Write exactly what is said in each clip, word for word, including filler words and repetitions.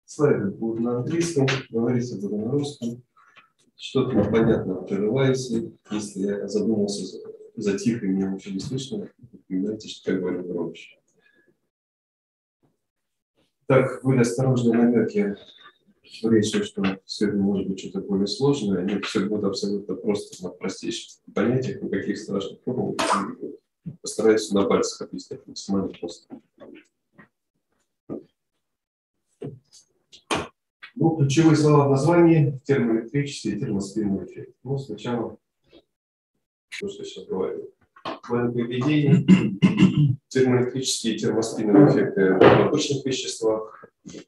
Слайды будут на английском, говорить я буду на русском. Что-то непонятно прерывается. Если я задумался за, за тихо и мне ничего не слышно, понимаете, что я говорю громче. Так, были осторожные намеки, что речь, что сегодня может быть что-то более сложное. Нет, все будет абсолютно просто, на простейших понятиях, никаких страшных формул. Постараюсь на пальцах объяснять максимально просто. Ну, ключевые слова в названии: термоэлектрический и термоспинный эффект. Ну, сначала то, что сейчас говорю. План поведения. Термоэлектрические и термоспинные эффекты в обычных веществах.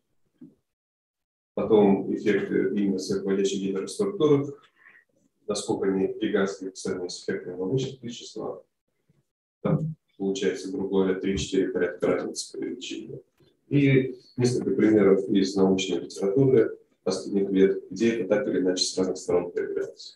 Потом эффекты именно сверхводящих гетероструктурах. Насколько они гигантские по сравнению с эффектами в обычных веществах. Там получается, грубо говоря, три-четыре порядка разницы по величине. И несколько примеров из научной литературы последних лет, где это так или иначе с разных сторон проявляется.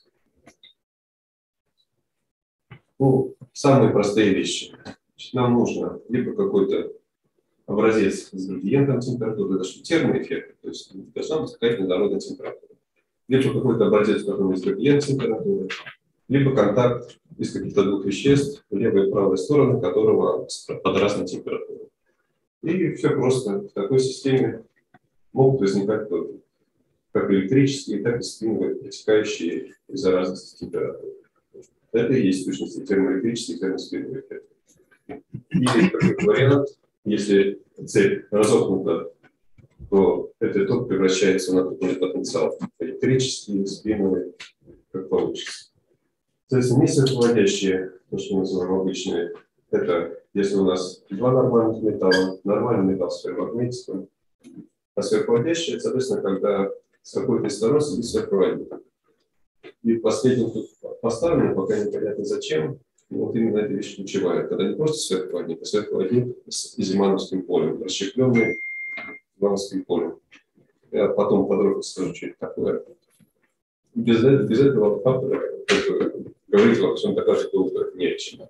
Ну, самые простые вещи. Значит, нам нужно либо какой-то образец с градиентом температуры, это что термоэффект, то есть должна быть какая-то водородная температура. Либо какой-то образец, в котором есть градиент температуры, либо контакт из каких-то двух веществ, левая и правая стороны которого под разной температурой. И все просто. В такой системе могут возникать токи, как электрические, так и спиновые, протекающие из-за разности температуры. Это и есть в сущности термоэлектрический и термоспиновый эффект. И как вариант, если цепь разомкнута, то этот ток превращается на токный потенциал. Электрический, спиновый, как получится. Соответственно, несверхводящие, то, что мы называем обычные, это если у нас два нормальных металла, нормальный металл с ферромагнетиком, а сверхводящие, соответственно, когда с какой-то из сторон сидит сверхпроводник. И последним тут поставлено, пока непонятно зачем, но вот именно эта вещь ключевая, когда не просто сверхпроводник, а сверхпроводник с изимановским полем, расщепленный изимановским полем. Я потом подробно скажу, что это такое. Без, без этого фактора говорить во всем такая долго не о чем.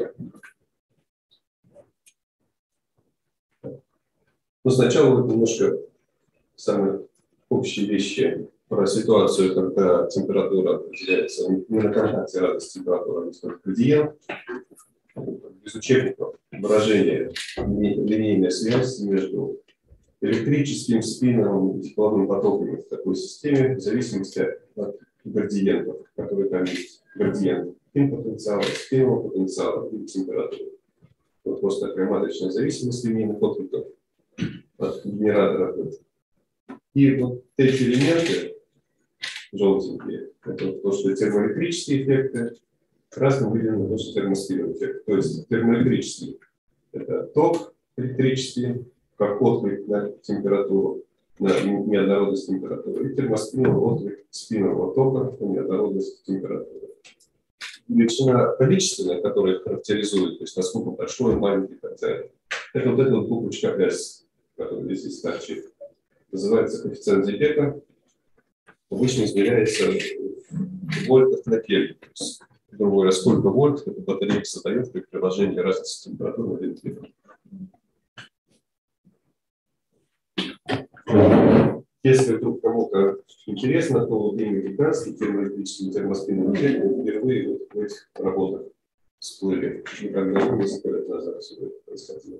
Но сначала вот немножко самые общие вещи про ситуацию, когда температура определяется не на контакте радость температуры, а на градиент. Без учебников выражение линейная связь между электрическим, спиновым и тепловым потоками в такой системе в зависимости от градиентов, которые там есть. Градиент потенциала, спинового потенциала и температуры. Вот просто такая матричная зависимость линейных откликов от генератора. И вот эти элементы, желтенькие, это то, что термоэлектрические эффекты, красным выделено то, что термоспиновый эффект. То есть термоэлектрический – это ток электрический, как отклик на температуру, на неоднородность температуры, и термоспиновый отклик спинового тока на неоднородность температуры. Величина количественная, которая их характеризует, то есть насколько большой, маленький и так далее, это вот эта вот буквочка S, которая здесь торчит. Называется коэффициент Зипека. Обычно измеряется в вольтах на Кельвин. Грубо говоря, сколько вольт эта батарейка создает при приложении разницы температуры на один Кельвин. Если вдруг кому-то интересно, то вот именно гигантский термоэлектрический термоспинный эффект впервые вот в этих работах всплыли. Никогда несколько лет назад все это происходило.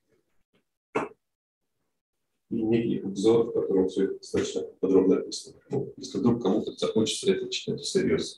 И некий обзор, в котором все это достаточно подробно описано. Ну, если вдруг кому-то захочется это читать всерьез.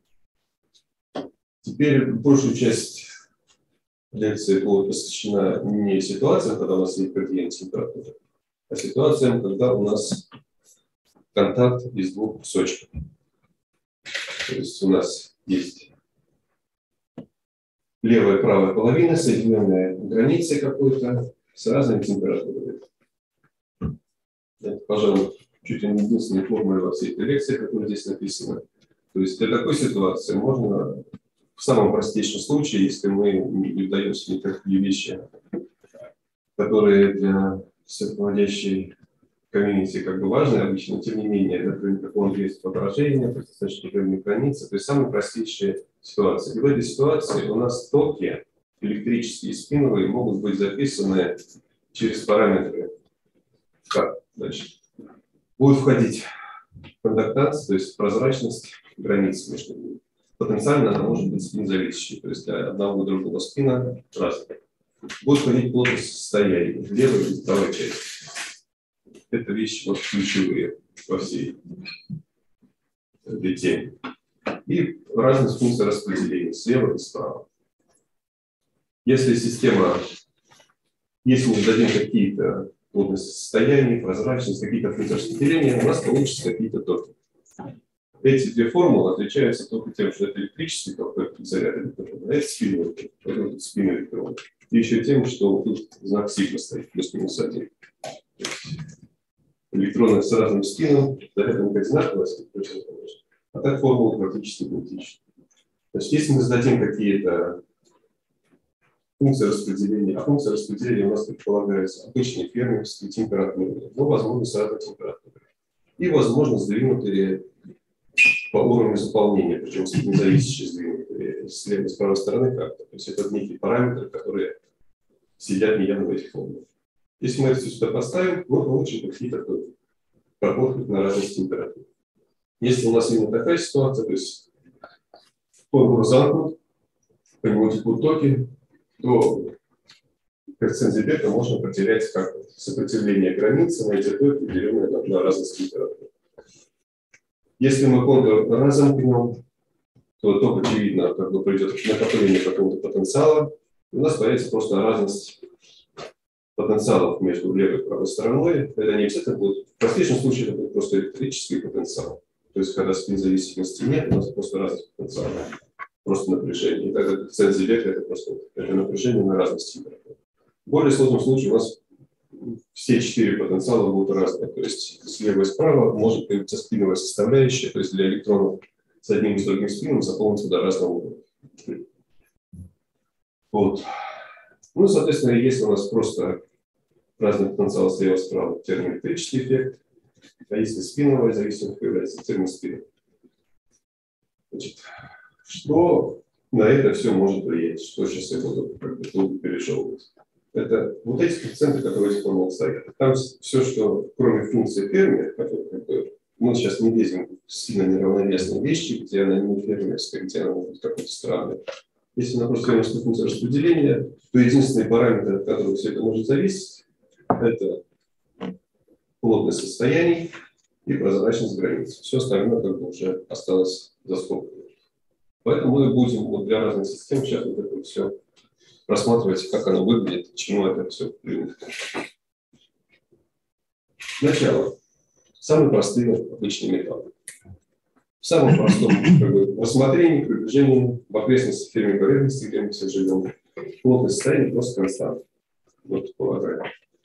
Теперь большую часть лекции будет посвящена не ситуациям, когда у нас есть градиент температуры, а ситуациям, когда у нас контакт из двух кусочков. То есть у нас есть левая и правая половина, соединенная границей какой-то с разными температурами. Это, пожалуй, чуть ли не единственная формула во всей этой лекции, которая здесь написана. То есть для такой ситуации можно в самом простейшем случае, если мы не вдаемся в никакие вещи, которые для сверхводящей комьюнити как бы важны обычно, тем не менее, например, какого есть отражение, то есть достаточно определенные границы, то есть самые простейшие ситуации. И в этой ситуации у нас токи электрические и спиновые могут быть записаны через параметры. Как? Значит, Будет входить кондуктанс, то есть прозрачность границ между ними. Потенциально она может быть спин-зависящей, то есть для одного и другого спина разная. Будет входить плотность состояния в левой и правой части. Это вещи вот ключевые во всей этой теме. И разность функций распределения слева и справа. Если система, если мы дадим какие-то плотности состояний, прозрачность, какие-то функции распределения, у нас получатся какие-то токи. Эти две формулы отличаются только тем, что это электрический ток, заряд электрона, а это спиновый ток, поэтому спин электрона. И еще тем, что тут знак сигма стоит, плюс-минус один. Электроны с разным спином, зарядом одинаково, а так формула практически идентична. Значит, если мы зададим какие-то функции распределения, а функция распределения у нас предполагается обычные фермерские температуры, но возможно с разной температурой. И возможно сдвинутые по уровню заполнения, причем независящие сдвинутые с левой и с правой стороны как-то. То есть это некие параметры, которые сидят неявно в этих формулах. Если мы это все сюда поставим, мы получим какие-то проходы на разность температур. Если у нас именно такая ситуация, то есть формула замкнут, по нему текут токи, то коэффициент Зибека можно потерять как сопротивление границы на эти токи, деленные на, на разность температур. Если мы контур разомкнем, то только очевидно, как бы придет накопление какого-то потенциала, у нас появится просто разность потенциалов между левой и правой стороной. Это не обязательно будет. В простейшем случае это будет просто электрический потенциал. То есть, когда спин-зависимости нет, у нас просто разность потенциала. Просто напряжение. И тогда коэффициент Зибека это просто это напряжение на разность температур. В более сложном случае у нас все четыре потенциала будут разные. То есть слева и справа может появиться спиновая составляющая, то есть для электронов с одним и с другим спином заполнится до разного уровня. Вот. Ну, соответственно, если у нас просто разный потенциал слева и справа, термоэлектрический эффект, а если спиновая зависимость появляется, термоспин. Значит, что на это все может влиять? Что сейчас я буду как бы тут перешел? Это вот эти коэффициенты, которые эти формулы стоят. Там все, что кроме функции Ферми, которые, как бы, мы сейчас не лезем в сильно неравновесные вещи, где она не фермерская, где она может быть какой-то странной. Если она просто фермерская функция распределения, то единственный параметр, от которого все это может зависеть, это плотность состояний и прозрачность границ. Все остальное как бы уже осталось за скобками. Поэтому мы будем вот для разных систем сейчас вот это все рассматривать, как оно выглядит, к чему это все приводит. Сначала. Самые простые обычные металлы. В самом простом как бы, рассмотрении, приближении в окрестности фермерной поверхности, где мы все живем, плотность состояния просто константа. Вот полагаю.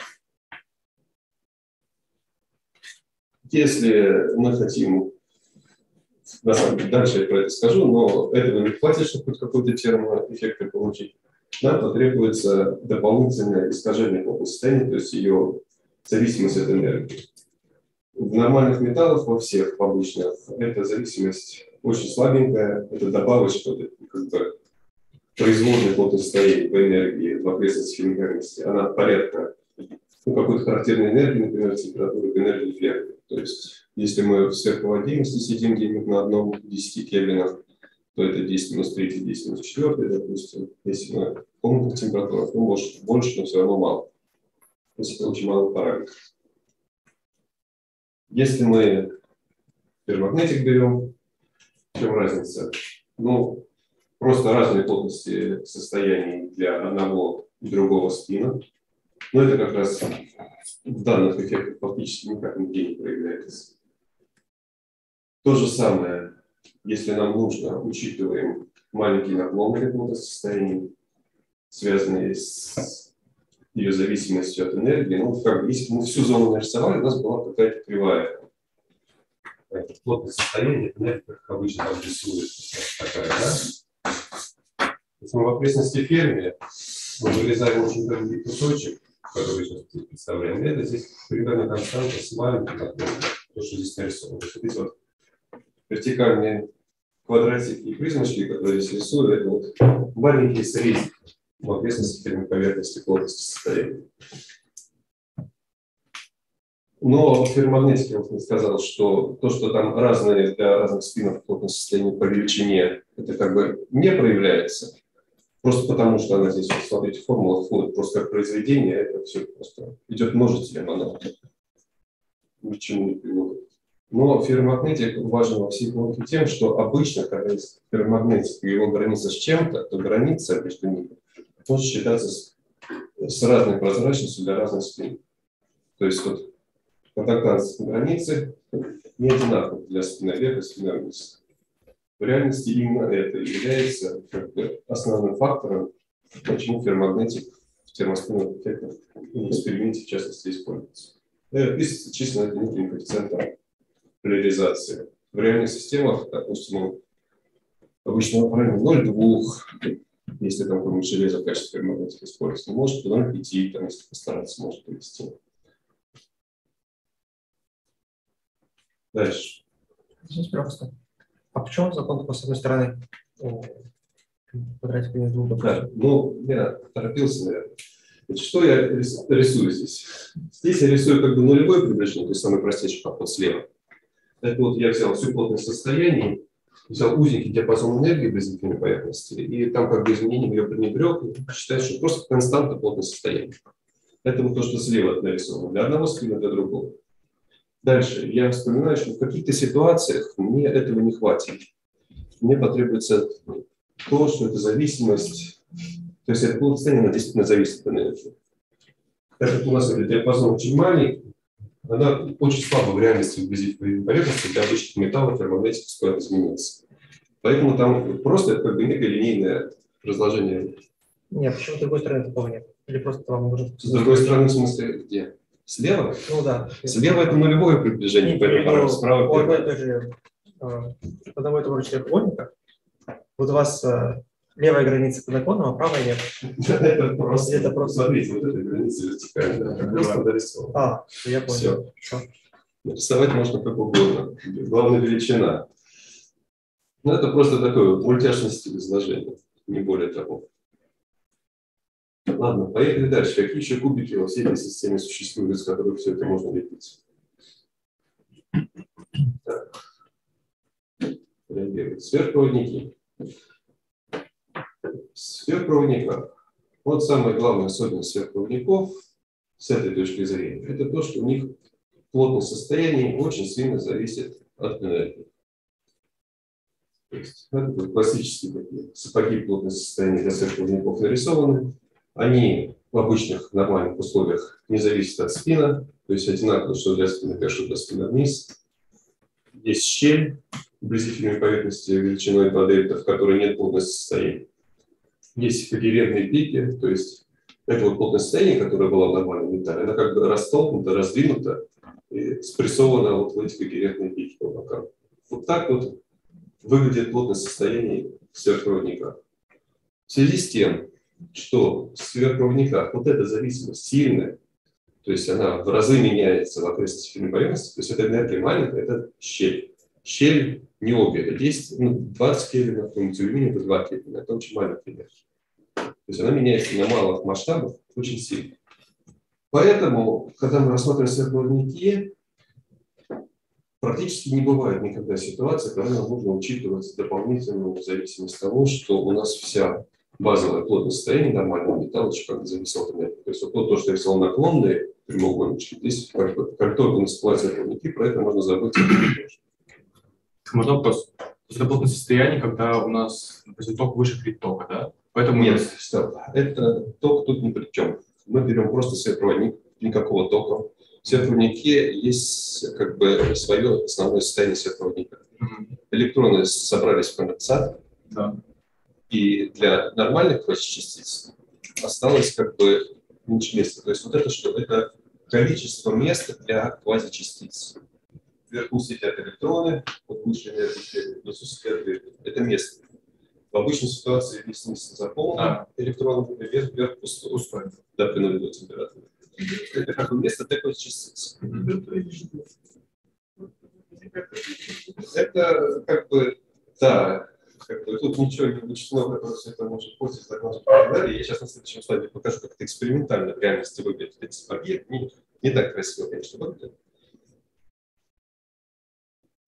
Если мы хотим, на самом деле, дальше я про это скажу, но этого не хватит, чтобы хоть какой-то термоэффект получить. Нам потребуется дополнительное искажение плотности состояния, то есть ее зависимость от энергии. В нормальных металлах, во всех обычных, эта зависимость очень слабенькая, это добавочка, как бы производная плотность состояния по энергии в окрестности фермерности, она порядка ну, какой-то характерной энергии, например, температуры энергии Ферми. То есть, если мы в сверхпроводимости сидим где-нибудь на одном десяти кельвинах, то это десять минус три, десять минус четыре, допустим. Если мы в комнатных температурах, ну, может, больше, но все равно мало. То есть, это очень малый параметр. Если мы ферромагнетик берем, в чем разница? Ну, просто разные плотности состояний для одного и другого спина. Но это как раз в данных эффектах фактически никак нигде не проявляется. То же самое, если нам нужно, учитываем маленькие наклоны плотности состояний, связанные с ее зависимостью от энергии. Ну, как бы, если мы всю зону нарисовали, у нас была какая-то кривая. Плотность состояния, энергия, как обычно там рисует такая, да? Если мы в окрестности Ферми, мы вырезаем очень тонкий кусочек, который сейчас представляем. Это здесь примерно константа с маленьким наклоном, то, что здесь нарисовано. Вот эти вот вертикальные квадратики и призмочки, которые здесь рисую, это вот маленькие срезики в окрестности ферми поверхности плотности состояния. Но в ферромагнетике я вот сказал, что то, что там разные для разных спинов плотное состояние по величине, это как бы не проявляется. Просто потому, что она здесь, вот, смотрите, формула входит просто как произведение, это все просто идет множителем, она ни к чему не приводит. Но ферромагнетик важен во всей науке тем, что обычно, когда есть ферромагнетик и его граница с чем-то, то граница между ними может считаться с, с разной прозрачностью для разных спин. То есть вот контактность границы не одинаково для спины вверх и спины вниз. В реальности именно это является как бы основным фактором, почему ферромагнетик в термоспинных эффектах в эксперименте в частности используется. Это описывается чисто внутренним коэффициентом поляризации. В реальных системах, допустим, он обычно правильно ноль целых две десятых, если там какое-нибудь железо в качестве ферромагнетика используется, может ноль целых пять десятых, там, если постараться, может привести. Дальше. Извините, пожалуйста. А почему закон такой, с одной стороны, квадратик между двух? Да, ну, я торопился, наверное. Значит, что я рисую здесь? Здесь я рисую как бы нулевой приближение, то есть самый простейший подход слева. Это вот я взял всю плотность состояний, взял узенький диапазон энергии без изменения поверхности, и там как бы изменением ее пренебрег, и считаю, что просто константа плотность состояния. Это вот то, что слева нарисовано для одного спина, для другого. Дальше я вспоминаю, что в каких-то ситуациях мне этого не хватит. Мне потребуется то, что это зависимость, то есть это состояние, она действительно зависит от энергии. Так как у нас этот диапазон очень маленький, она очень слабо в реальности вблизи поверхности, для обычных металлов ферромагнетика стоит измениться. Поэтому там просто это как бы некое линейное разложение. Нет, почему с другой стороны такого нет? Или просто вам нужно... С другой стороны, в смысле, где? Слева? Ну да. Слева это нулевое приближение, поэтому справа... У одной и той же, одного и того же треугольника, вот у вас левая граница по наклону, а правая нет. Это просто... Это просто... Смотрите, вот эта граница вертикальная. Просто дорисована. А, я понял. Все. Нарисовать можно как угодно. Главное величина. Ну, это просто такой вот мультяшный стиль изложения, не более того. Ладно, поехали дальше. Какие еще кубики во всей этой системе существуют, из которых все это можно лепить? Так. Реагируют. Сверхпроводники. Сверхпроводниках. Вот самая главная особенность сверхпроводников с этой точки зрения, это то, что у них плотность состояния очень сильно зависит от энергии. То есть, это классические такие сапоги плотности состояния для сверхпроводников нарисованы. Они в обычных нормальных условиях не зависят от спина, то есть одинаково, что для спины вверх, что для спины вниз. Есть щель вблизи фирменной поверхности величиной два дельта, в которой нет плотности состояния. Есть когерентные пики, то есть это вот плотность состояния, которая была в нормальном металле, она как бы растолкнута, раздвинута и спрессована вот в эти когерентные пики по бокам. Вот так вот выглядит плотность состояния в сверхпроводниках. В связи с тем, что в сверхпроводниках вот эта зависимость сильная, то есть она в разы меняется в окрестности фирменной поверхности, то есть эта энергия маленькая, это щель. Щель не обе, это десять, ну, двадцать кельвинов, какой-нибудь алюминий, это два кельвина, это очень маленькая энергия. То есть она меняется на малых масштабах очень сильно. Поэтому, когда мы рассматриваем сверхпроводники, практически не бывает никогда ситуации, когда нам нужно учитывать дополнительную зависимость от того, что у нас вся базовая плотность состояния нормального металла очень как бы зависела от энергии. То есть вот то, что я рисовал наклонные прямоугольнички, здесь как, как только у нас всплывают сверхпроводники, про это можно забыть. Можно вопрос. Это плотное состояние, когда у нас, допустим, ток выше притока, да? Поэтому нет, стоп. Это ток тут ни при чем. Мы берем просто сверхпроводник, никакого тока. В сверхпроводнике есть как бы свое основное состояние сверхпроводника. Mm-hmm. Электроны собрались в конденсат, да. И для нормальных квазичастиц осталось как бы меньше места. То есть вот это что? Это количество места для квазичастиц. Вверху сидят электроны, вот выше энергии, внизу сидят электроны. Это место. В обычной ситуации весь низ заполнен а. электронами, вверх, вверх пустой. Пустой. Да, при нулевой температуре. Это как бы место для квазичастиц. Это как бы, да, как бы, тут ничего не учтено, которое все это может портить, так может и так далее. Я сейчас на следующем слайде покажу, как это экспериментально в реальности выглядит. Эти сапоги не, не так красиво, конечно, выглядят.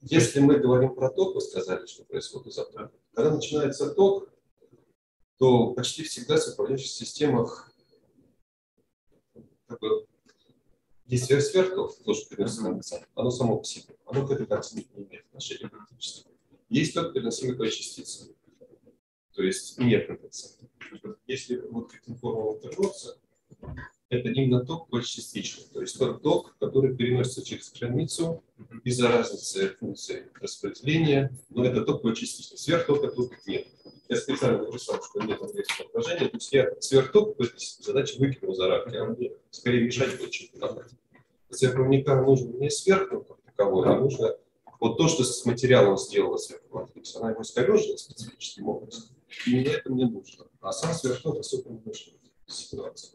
Если мы говорим про ток, вы сказали, что происходит из тока. Когда начинается ток, то почти всегда в управляющих системах как бы, действие сверхток, тоже переносимое, оно само по себе, оно к этой картине не имеет отношения практически. Есть только переносимые частицы, то есть нет конденсата. Если вот к этим формулам вернуться, это именно ток частичный, то есть тот ток, который переносится через границу из-за разницы функций распределения, но это ток частичный. Сверхтока тут нет. Я специально написал, что нет английского отражения, то есть я сверхток в этой задаче выкинул за рамки, а мне скорее мешать будет, чем помогать. Сверхпроводника нужен не сверхток как таковой, а нужно вот то, что с материалом сделала сверхпроводник. Она его искорежила специфическим образом. Именно это мне нужно. А сам сверхток особо не нужен в ситуации.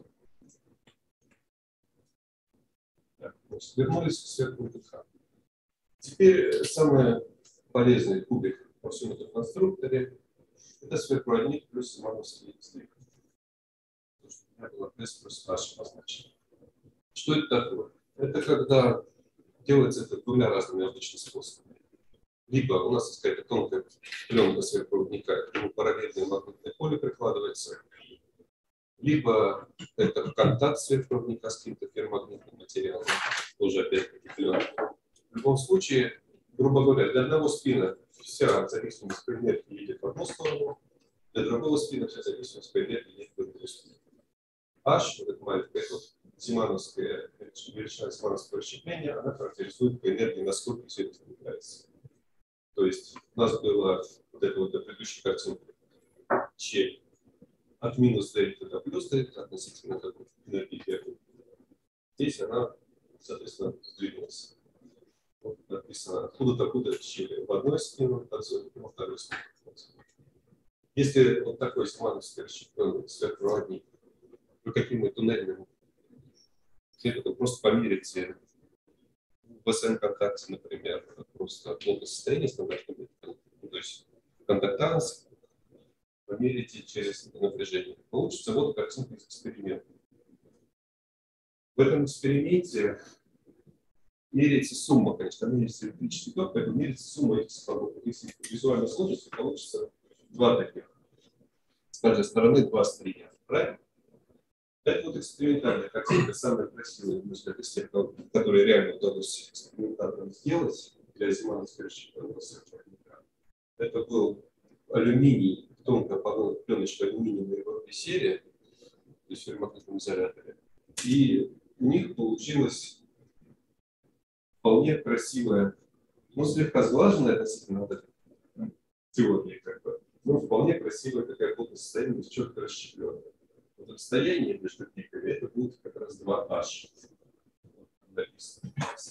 Так, вернулись к сверхпроводникам. Теперь самый полезный кубик во всем этом конструкторе — это сверхпроводник плюс зимановский сдвиг. У меня было S плюс H позначено. Что это такое? Это когда делается это двумя разными обычными способами. Либо у нас есть какая-то тонкая пленка сверхпроводника, к нему параллельное магнитное поле прикладывается, либо это контакт сверхпроводника с каким-то ферромагнитным материалом, тоже опять-таки пленка. В любом случае, грубо говоря, для одного спина вся зависимость по энергии идет в одну сторону, для другого спина вся зависимость по энергии идет в другую сторону. H, вот это маленькая зимановская величина зимановского расщепления, она характеризует по энергии, насколько все это сдвигается. То есть у нас было вот это вот предыдущая картинка щель от минус дельта до плюс дельта относительно какой энергии первой. Здесь она, соответственно, сдвинулась. Вот написано откуда-то куда щель в одной стороне, во второй стороне. Если вот такой зимановский расщепленный сверхпроводник вы каким-нибудь туннельным методом просто померите в СН-контакте, например, просто плотность состояния стандартного метода, то есть контактанс померите через напряжение. Получится вот картинка из эксперимента. В этом эксперименте меряется сумма, конечно, меряется электрический ток, поэтому меряется сумма этих способов. Если визуально сложится, получится два таких. С каждой стороны два стриня. Правильно? Это вот экспериментальная картинка, самая красивая, на взгляд, из тех, которые реально удалось экспериментаторам сделать для зимановского расщепленного сверхпроводника. Это был алюминий, тонкая пленочка алюминиевой Европе серия, то есть в ферромагнитном изоляторе. И у них получилась вполне красивая, ну, слегка сглаженная относительно вот этой теории, как бы, но вполне красивая такая плотность состояния, четко расщепленная. Вот расстояние между пиками это будет как раз два H. Написано.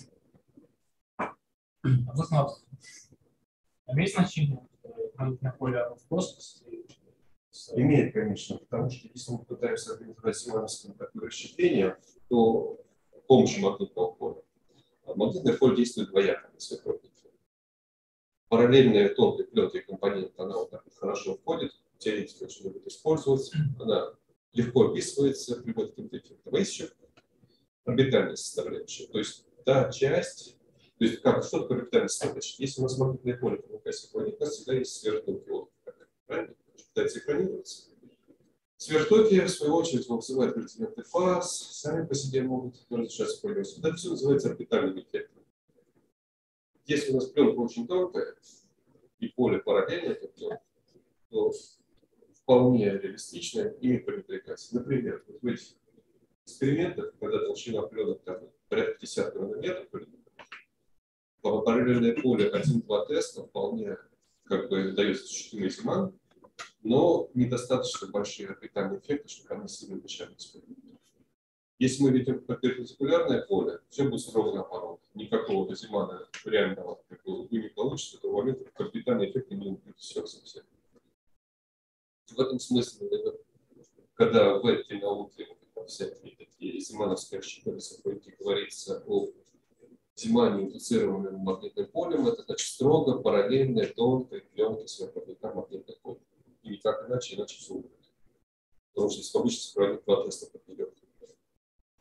Вопрос. Имеет значение магнитное поле в космосе? Имеет, конечно, потому что если мы пытаемся организовать зимановское такое расщепление, то с помощью магнитного поля. Магнитное поле действует двояко на сверхпроводнике. Параллельная тонкой пленкой компонент, она вот так вот хорошо входит, теоретики очень любят использовать, она легко описывается, приводит к каким-то эффектам. А есть еще орбитальная составляющая. То есть та часть, то есть как, что такое орбитальная составляющая? Если у нас магнитное поле помогает, у нас всегда есть сверхтоки. Вот, правильно? Пытается экранироваться. Сверхтоки, в свою очередь, вызывают градиенты фаз, сами по себе могут разрешаться по лесу. Это все называется орбитальным эффектом. Если у нас пленка очень тонкая и поле параллельно этой пленке, то вполне реалистично ими привлекать. Например, вот в этих экспериментах, когда толщина пленок там, порядка десятка нанометров, параллельное поле один-два теста вполне как бы дает существенный зиман, но недостаточно большие орбитальные эффекты, чтобы они сильно мешали эксперименту. Если мы видим перпендикулярное поле, все будет строго наоборот. Никакого зимана реального вы не получится, до момента, как орбитальный эффект не будет все совсем. В этом смысле, когда в этой науке всякие такие зимановские расщепленные говорится о зимане, индуцированном магнитным полем, это значит строго параллельная тонкая пленка сверхпроводника магнитных полей. И никак иначе, иначе все умрет. Потому что если обычно справить два теста подберет,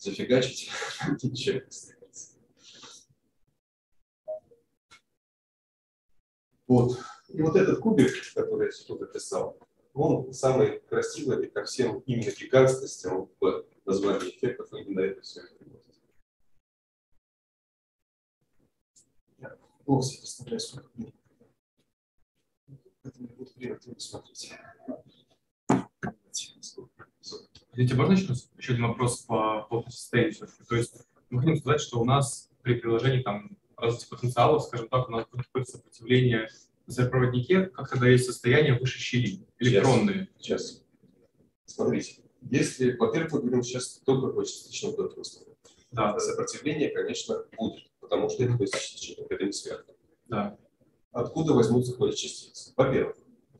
зафигачить ничего не остается. Вот. И вот этот кубик, который я тут описал, он самый красивый и ко всем именно гигантскостям в названии эффектов именно это все приводит. Я плохо представляю, сколько времени. Это не будет время, вы смотрите. Извините, можно еще, еще один вопрос по плотности состояния? То есть мы хотим сказать, что у нас при приложении там развития потенциалов, скажем так, у нас будет какое-то сопротивление на сверхпроводнике, как тогда есть состояние выше щели, электронные. Сейчас. Сейчас. Смотрите, если, во-первых, мы говорим сейчас только по частичном токе, да, сопротивление, конечно, будет, потому что это частичный ток, это не сверх. Да. Откуда возьмутся квазичастицы? Во-первых,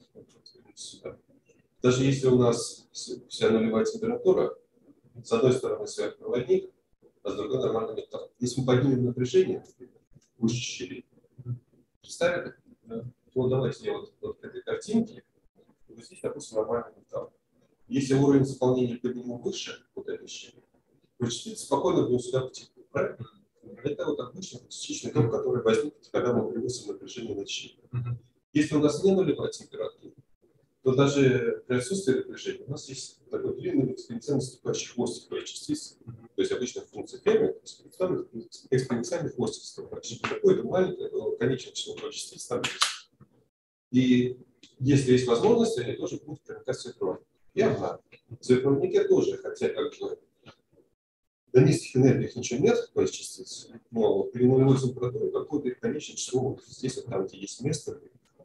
даже если у нас вся нулевая температура, с одной стороны сверхпроводник, а с другой нормальный металл. Если мы поднимем напряжение выше щели, представили? Да. Вот давайте я вот, вот к этой картинке, вот здесь, допустим, нормальный металл. Если уровень заполнения подниму выше вот этой щели, то частицы спокойно будут сюда потекут, правильно? Это вот обычный частичный ток, который возникнет, когда мы превысим напряжение на щели. Если у нас не нулевая температура, то даже при отсутствии напряжения у нас есть такой длинный экспоненциально ступающий хвостик твоей частицы, то есть обычно функция Ферми, экспоненциальный хвостик ступающий. Какое-то маленькое конечное число частиц там есть. И если есть возможность, они тоже будут проникать в сверхпроводник. Явно. В сверхпроводнике тоже, хотя как бы до низких энергиях ничего нет, то есть частиц, но при нулевой температуре какое-то конечное число вот здесь, вот там, где есть место,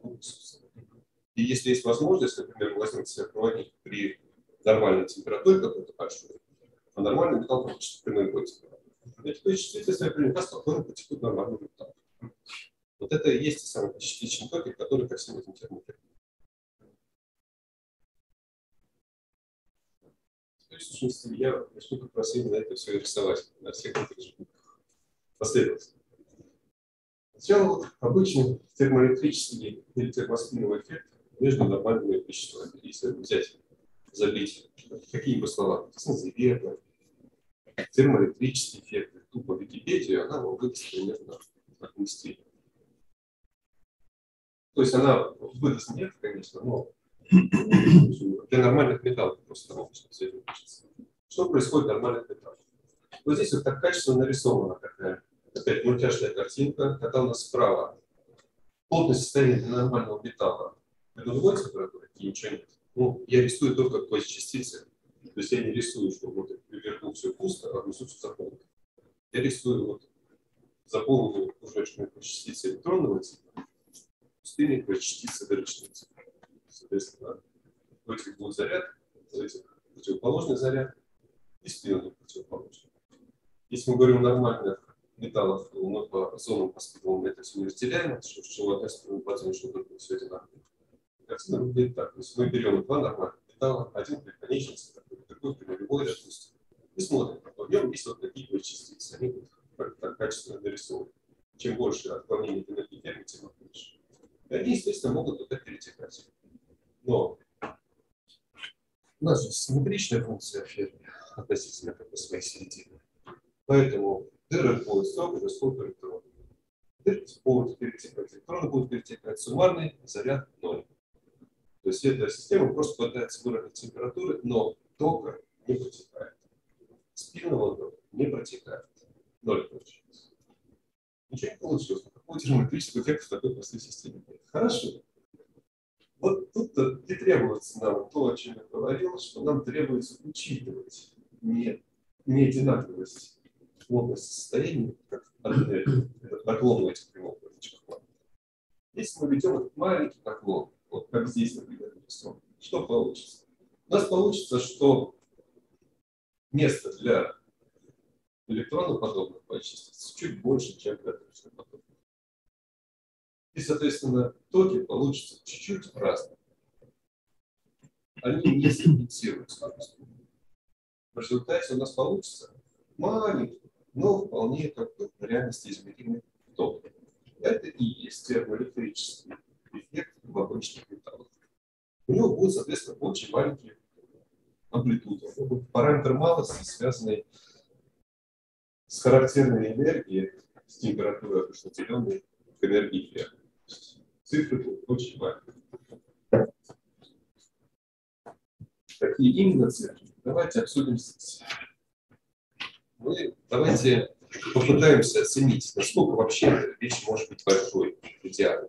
и если есть возможность, например, возьмите сверхпроводник при нормальной температуре какой-то большой, а нормальный металл получится при нулевой температуре. Эти частицы сверхпроводника спокойно потекут нормальный металл. Вот это и есть самый частичный ток, который ко всем этим термометрам. То есть, в сущности, я начну как раз именно это все рисовать на всех этих же последовательностях. Сначала обычный термоэлектрический или термоспиновый эффект между нормальными веществами. Если взять, забить какие-бы слова, снозаветно, термоэлектрический эффект, тупо Википедию, она вам выдаст примерно в таком стиле. То есть она выдаст нет, конечно, но для нормальных металлов просто обычно все это пишется. Что происходит в нормальных металлах? Вот здесь вот так качественно нарисована такая, опять мультяшная картинка, когда у нас справа плотность состояния для нормального металла. При нулевой температуре ничего нет. Ну, я рисую только квазичастицы. То есть я не рисую, что вот вверху все пусто, а внизу все заполнено. Я рисую вот заполненную кружочками квазичастицы электронного типа, пустыни квазичастицы дырочного типа. Соответственно, у этих будет заряд, у этих противоположный заряд и спинный противоположный. Если мы говорим о нормальных металлах, то мы по зонам по это все не разделяем, что, что в одной стороне подзоне, что только все одинаково. Картина выглядит так. То есть мы берем два нормальных металла, один при конечности, другой при нулевой, допустим, и смотрим, а в нем есть вот такие частицы, они будут так качественно нарисованы. Чем больше отклонений от энергии Ферми, тем больше. И они, естественно, могут туда перетекать. Но у нас же симметричная функция Ферми относительно как бы своей середины. Поэтому дыры будут столько же, сколько электронов. Дыры будут перетекать, электроны будут перетекать, суммарный заряд ноль. То есть эта система просто пытается выровнять температуры, но тока не протекает. Спинного тока не протекает. Ноль получается. Ничего не получилось. Какого термоэлектрического эффекта в такой простой системе нет. Хорошо. Вот тут-то и требуется нам то, о чем я говорил, что нам требуется учитывать не, не одинаковость плотности состояния, как наклон в этих прямоугольничках. Если мы ведем этот маленький наклон, вот как здесь, например, нарисован, что получится? У нас получится, что место для электроноподобных частиц чуть больше, чем для точноподобных. И, соответственно, токи получатся чуть-чуть разные. Они не сегментируются. В результате у нас получится маленький, но вполне как бы в реальности измеримый ток. Это и есть термоэлектрический эффект в обычных металлах. У него будут, соответственно, очень маленькие амплитуды. Параметр малости, связанный с характерной энергией, с температурой, определенной к энергии Ферми. Цифры тут очень важны. Какие именно цифры? Давайте обсудим здесь. Мы давайте попытаемся оценить, насколько вообще эта вещь может быть большой, идеально.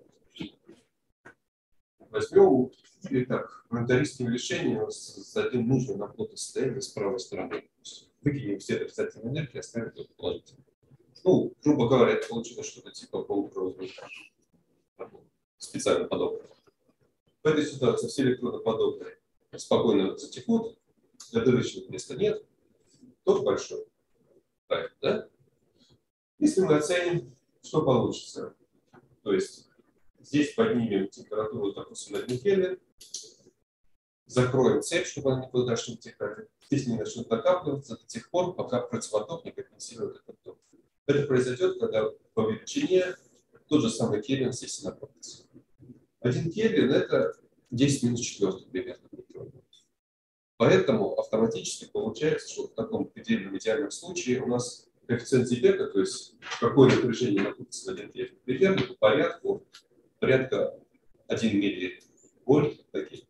Возьмем и так, монетаристским решением зададим нужное нам плотное состояние с правой стороны. Выкинем все отрицательные энергии, оставим только положительные. Ну, грубо говоря, это получилось что-то типа полукровного специально подобного. В этой ситуации все электроны подобные спокойно затекут, для дырочных места нет, тот большой. Так, да? Если мы оценим, что получится, то есть здесь поднимем температуру, допустим, на один Кельвин, закроем цепь, чтобы она никуда дальше не текала. Здесь не начнут накапливаться до тех пор, пока противоток не компенсирует этот ток. Это произойдет, когда по величине тот же самый Кельвин здесь и находится. Один Кельвин – это десять минус четыре примерно. Поэтому автоматически получается, что в таком предельном идеальном случае у нас коэффициент Зибека, то есть какое напряжение находится на один Кельвин, примерно по порядку порядка один милливольт. Такие.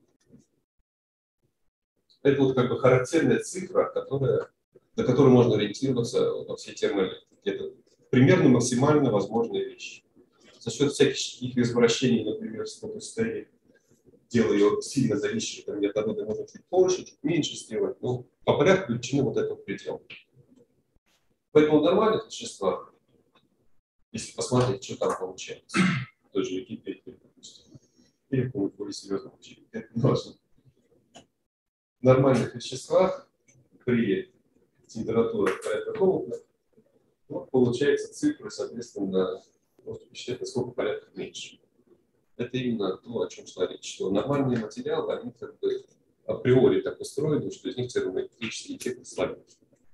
Это вот как бы характерная цифра, которая, на которую можно ориентироваться во всей термоэлектрике. Это примерно максимально возможная вещь. За счет всяких их извращений, например, с фотосостояния, делая ее сильно зависящей, там где-то воды можно чуть больше, чуть меньше сделать, но по порядку величины вот этого предела. Поэтому в нормальных веществах, если посмотреть, что там получается, той же Википедии, допустим, или в каком-нибудь более серьезном учении, это не важно. В нормальных веществах при температуре порядка комнаты вот, получается цифры, соответственно, можно посчитать, насколько порядков меньше. Это именно то, о чем шла речь, что нормальные материалы, они как бы априори так устроены, что из них термоэлектрические эффекты слабее.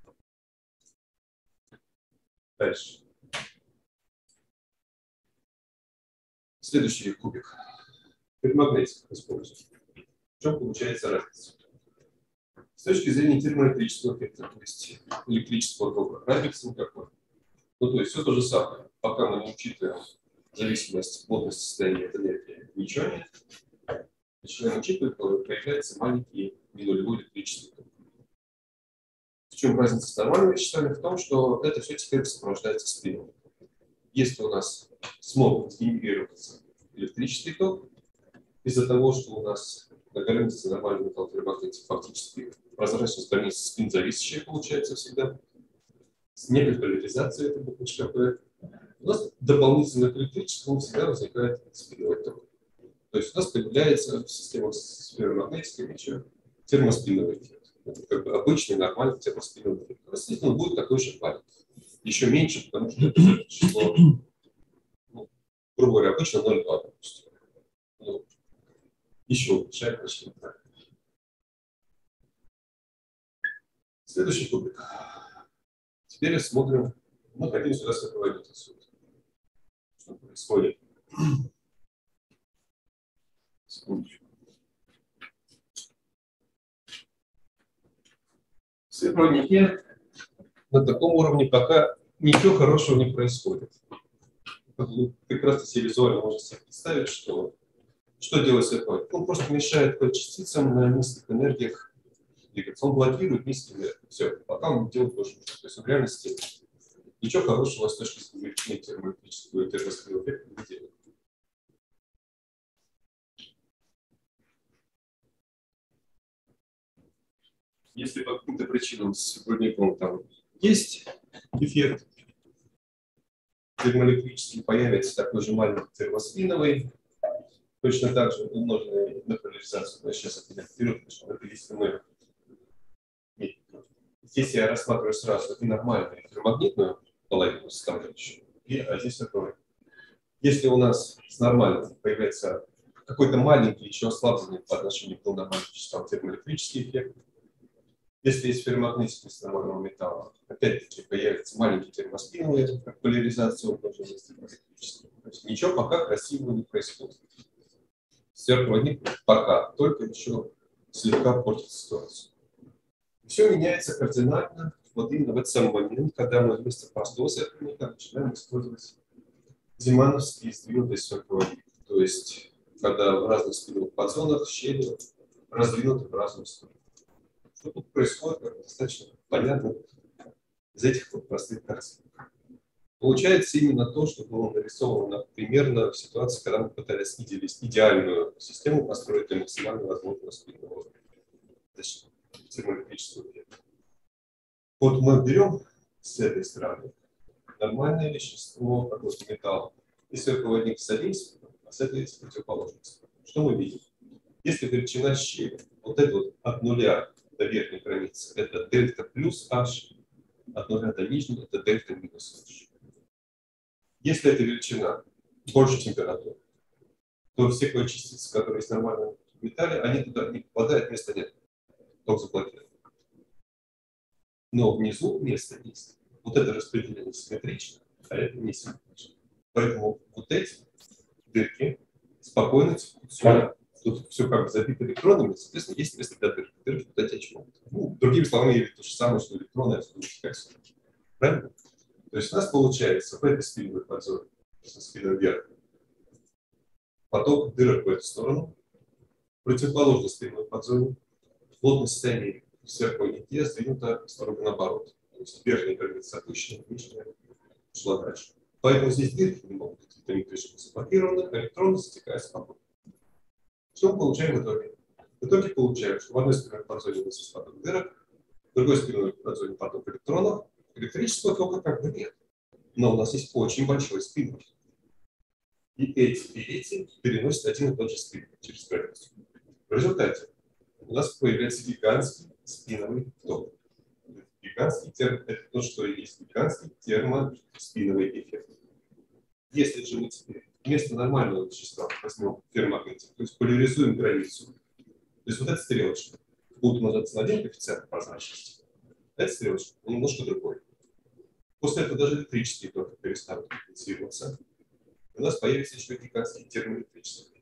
Дальше. Следующий кубик. Пермагнетик используем. В чем получается разница? С точки зрения термоэлектрического эффекта, то есть электрического тока, разницы никакой. Ну, то есть все то же самое. Пока мы не учитываем зависимость плотности состояния от энергии, ничего нет. Начинаем учитывать, то появляется маленький ненулевой электрический ток. В чем разница с нормальными веществами? В том, что это все теперь сопровождается спином. Если у нас смог сгенерироваться электрический ток, из-за того, что у нас на границе нормального металлоферромагнетика фактически прозрачность границы спин зависящая получается всегда, с некой поляризацией это буквочка P, у нас дополнительно к электрическому всегда возникает спиновой ток. То есть у нас появляется в системах с ферромагнетиками еще термоспиновый эффект. Это как бы обычный нормальный термоспиновый эффект. Естественно, он будет такой же маленький. Еще меньше, потому что это число, ну, грубо говоря, обычно ноль целых две десятых, допустим. Ну, еще улучшает почти так. Следующий кубик. Теперь смотрим, мы хотим сюда сопроводить отсюда. Что происходит? Секундочку. В светопроводнике на таком уровне пока ничего хорошего не происходит. Вы прекрасно себе визуально можете себе представить, что, что делает светопроводник. Он просто мешает частицам на низких энергиях двигаться. Он блокирует низкие энергии. Все, пока он делает то, что то есть в реальности ничего хорошего с точки зрения термоэлектрического и термоспинного эффекта не делает. Если по каким-то причинам с проводником там есть эффект термоэлектрический, появится такой же маленький термоспиновый, точно так же умноженный на поляризацию. Но сейчас это вперед, потому что если мы здесь я рассматриваю сразу и нормальную электромагнитную половину составляющую, и а здесь такое. Если у нас с нормальным появляется какой-то маленький, еще ослабленный по отношению к нормальным веществам термоэлектрический эффект, если есть ферромагнетичность нормального металла, опять-таки появится маленький термоспиновый, как поляризация, он тоже есть термоэлектрический. То есть ничего пока красивого не происходит. Сверхпроводник пока только еще слегка портит ситуацию. Все меняется кардинально вот именно в этот самый момент, когда мы вместо простого сверхпроводника начинаем использовать зимановский сдвинутый сверхпроводник. То То есть, когда в разных спиновых подзонах щели раздвинуты в разную сторону. Что тут происходит, как достаточно понятно из этих вот простых картинок. Получается именно то, что было нарисовано примерно в ситуации, когда мы пытались идеальную систему построить для максимально возможного спинного термоэлектрического эффекта. Вот мы берем с этой стороны нормальное вещество, какой-то металл, и сверху одних садись, а с этой противоположности. Что мы видим? Если величина щели, вот это вот от нуля до верхней границы, это дельта плюс H, от нуля до нижней, это дельта минус H. Если эта величина больше температуры, то все частицы, которые есть в нормальном металле, они туда не попадают, места нет. Ток заблокирован. Но внизу место есть. Вот это распределение симметрично, а это не симметрично. Поэтому вот эти дырки спокойно текут сюда. Тут все как бы забито электронами, соответственно, есть место для дырки. Дырки туда течь могут. Ну, другими словами, то же самое, что электроны отсюда вытекают сюда. Правильно? То есть у нас получается в этой спиновой подзоне, спина вверх, поток дырок в эту сторону, противоположной спиновой подзоне, плотное состояние сверху нигде сдвинуто строго наоборот. То есть верхняя граница опущена, нижняя шла дальше. Поэтому здесь дырки не могут быть электрически заблокированы, а электроны затекают спокойно. Что мы получаем в итоге? В итоге получаем, что в одной спиновой подзоне у нас есть поток дырок, в другой спиновой подзоне поток электронов. Электрического тока как бы нет. Но у нас есть очень большой спин. И эти, и эти переносят один и тот же спин через границу. В результате у нас появляется гигантский спиновый ток. Гигантский термо, это то, что есть гигантский термоспиновый эффект. Если же мы теперь вместо нормального вещества возьмем ферромагнетик, то есть поляризуем границу, то есть вот эта стрелочка будет умножаться на один коэффициент прозрачности, эта стрелочка немножко другой. После этого даже электрические токи перестанут инициироваться. У нас появится еще гигантский термоэлектрический.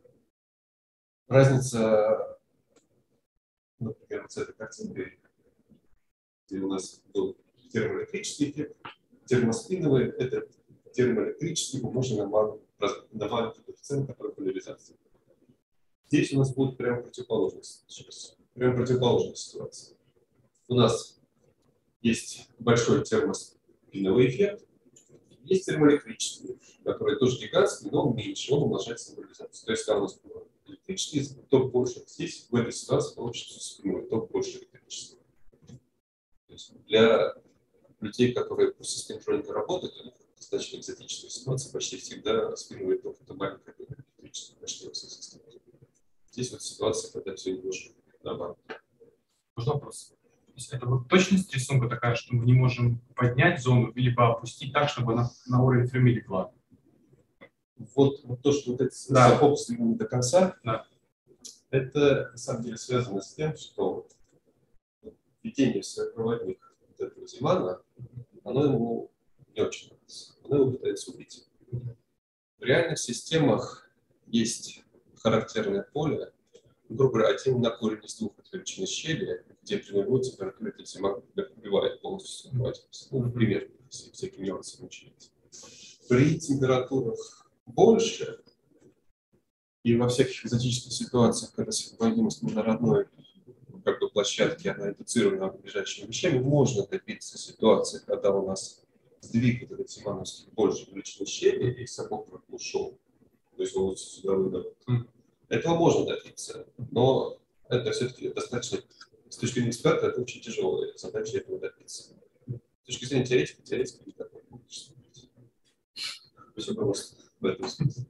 Разница, например, вот с этой картинкой, где у нас был термоэлектрический эффект, термоспиновый, это термоэлектрический умноженный на маленький коэффициент такой поляризации. Здесь у нас будет прямо противоположная ситуация. Прямо противоположная ситуация. У нас есть большой термоспиновый эффект, есть термоэлектрический, который тоже гигантский, но меньше, он умножается на поляризацию. То есть, когда у нас электрический ток больше, здесь в этой ситуации получится спиновой ток больше электрического. То есть для людей, которые по системе работают, у них достаточно экзотическая ситуация, почти всегда спиновый ток это маленькая электрическая, почти во всех системах. Здесь вот ситуация, когда все немножко наоборот. Можно вопрос? То есть это вот точность рисунка такая, что мы не можем поднять зону, либо опустить так, чтобы она на уровень Ферми легла. Вот, вот то, что вот эти да. сапог сдвинуты до конца, да. это на самом деле связано с тем, что введение в свой проводник вот этого Зимана, оно ему не очень нравится. Оно его пытается убить. В реальных системах есть характерное поле, грубо говоря, один на корень из двух от величины щели, где при нулевой температуре этот Зиман пробивает полностью. Ну, например, если всякие нюансы учить. При температурах больше, и во всяких экзотических ситуациях, когда совместимость на родной как бы, площадке, она индуцирована ближайшими вещами, можно добиться ситуации, когда у нас сдвиг вот этот Зимановский больше величины щели, и сапог ушел. То есть он сюда выдает. Этого можно добиться, но это все-таки достаточно, с точки зрения эксперта, это очень тяжелая задача этого добиться. С точки зрения теоретика, теоретика не такой. Все просто в этом смысле.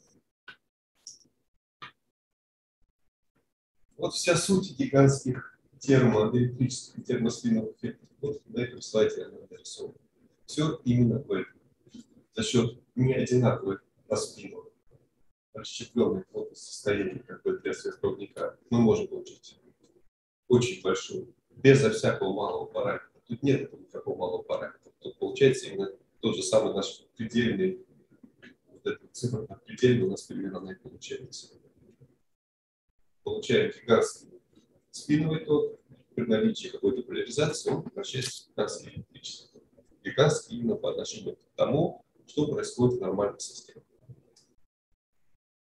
Вот вся суть гигантских термоэлектрических и термоспиновых эффектов. Вот на этом слайде она нарисована. Все именно в этом. За счет неодинаковых по спину расщепленных состояний, как бы для сверхпроводника, мы можем получить очень большую, безо всякого малого параметра. Тут нет никакого малого параметра. Тут получается именно тот же самый наш предельный, вот эта цифра предельная у нас примерно на это получается. Получаем гигантский спиновый ток, при наличии какой-то поляризации он превращается в гигантский электрический ток. Гигантский именно по отношению к тому, что происходит в нормальной системе.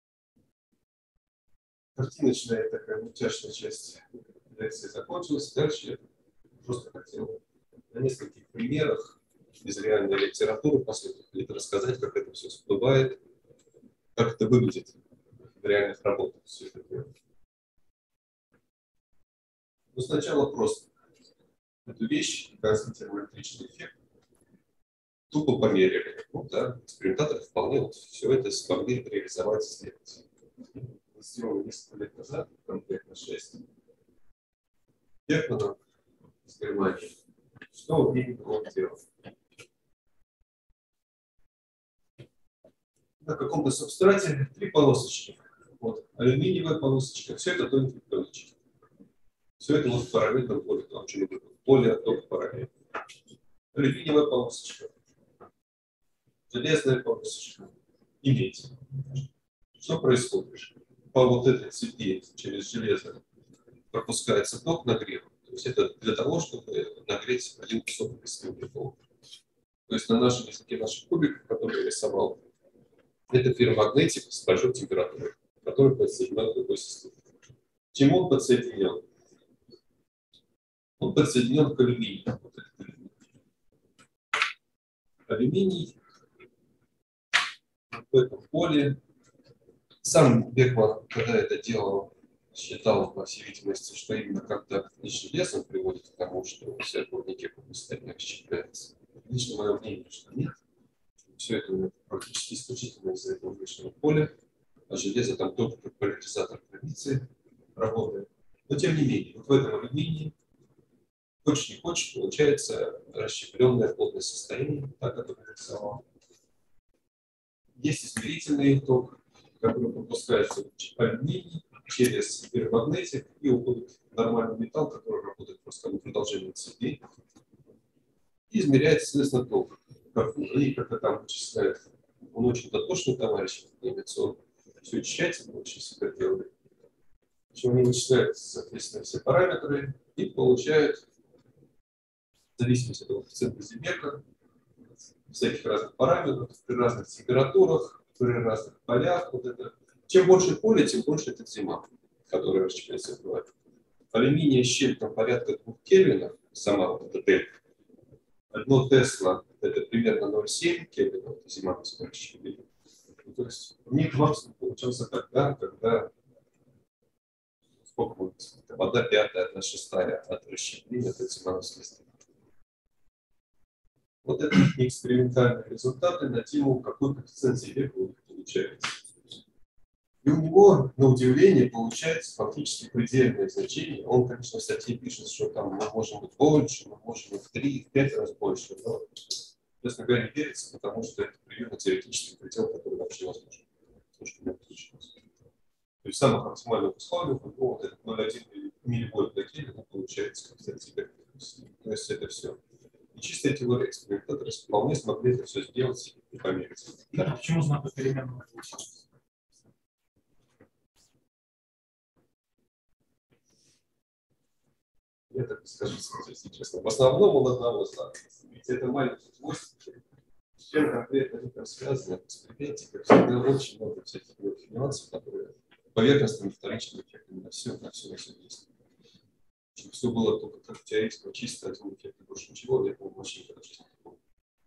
картиночная такая мультяшная часть лекции закончилась. Дальше я просто хотел на нескольких примерах из реальной литературы последовательно рассказать, как это все всплывает, как это выглядит в реальных работах. Все это дело. Но сначала просто эту вещь, газовый термоэлектрический эффект, тупо померили. Ну да, экспериментаторы вполне вот все это смогли реализовать и сделать. Сделали несколько лет назад, конкретно шесть. Германов из Германии. Что он делал? На каком-то субстрате три полосочки. Вот, алюминиевая полосочка, все это тонкие пленочки. Все это вот в параллельном поле, там очень много поле, только параллельно. Алюминиевая полосочка, железная полосочка и медь. Что происходит? По вот этой цепи через железо пропускается ток нагрева. То есть это для того, чтобы нагреть один кусок кристаллического полка. То есть на нашем языке наших кубиков, который я рисовал, это ферромагнетик с большой температурой, который подсоединен к другой системе. К чему он подсоединен? Он подсоединен к алюминию. Вот алюминий в этом поле. Сам Бекман, когда это делал, считал, по всей видимости, что именно контакт с железом приводит к тому, что все проводники постоянно расщепляются. Лично мое мнение, что нет. Все это практически исключительно из-за этого внешнего поля, а железо там только как поляризатор границы работает. Но тем не менее, вот в этом алюминии, хочешь не хочешь, получается расщепленное плотное состояние, так как я нарисовал. Есть измерительный ток, который пропускается в алюминий через ферромагнетик и уходит в нормальный металл, который работает просто на продолжение цепи. И измеряется, соответственно, ток. Как, и как это там вычисляет. Он очень дотошный товарищ, немец, он все тщательно очень всегда делает. Причем они вычисляют, соответственно, все параметры и получают, в зависимости от коэффициента Зимека, всяких разных параметров, при разных температурах, при разных полях. Вот это. Чем больше поле, тем больше это зима, которая расщепляется в бывает. Алюминия щель там порядка двух кельвинов, сама вот эта дельта. Одно Тесла это примерно ноль целых семь кельвинов, это зима расщепления. Ну, то есть миг максимум получался тогда, когда сколько будет, одна пятая, одна шестая от расщепления, это зима расщепления. Вот это экспериментальные результаты на тему, какой коэффициент Зимека у них получается. И у него, на удивление, получается фактически предельное значение. Он, конечно, в статье пишет, что там мы можем быть больше, мы можем быть в три, в пять раз больше. Но, честно говоря, не верится, потому что это примерно теоретический предел, который вообще возможен. То, что у меня получилось. То есть в самых оптимальных условиях, ну, вот этот ноль целых один милливольт до Кельвина получается коэффициент Зимека. То есть это все. И чистая теория экспериментаторы вполне смогли это все сделать и померить. Да, почему знак переменного получился? Я так скажу, если честно. В основном он одного знака. Ведь это маленький свойства. С чем конкретно они там связаны? С приветиком. Всегда очень много всяких нюансов, которые поверхностными, вторичными эффектами на все, на все, на все действуют. Чтобы все было только как теоретически, чисто один эффект, больше ничего, я помню, очень никогда в жизни не помню.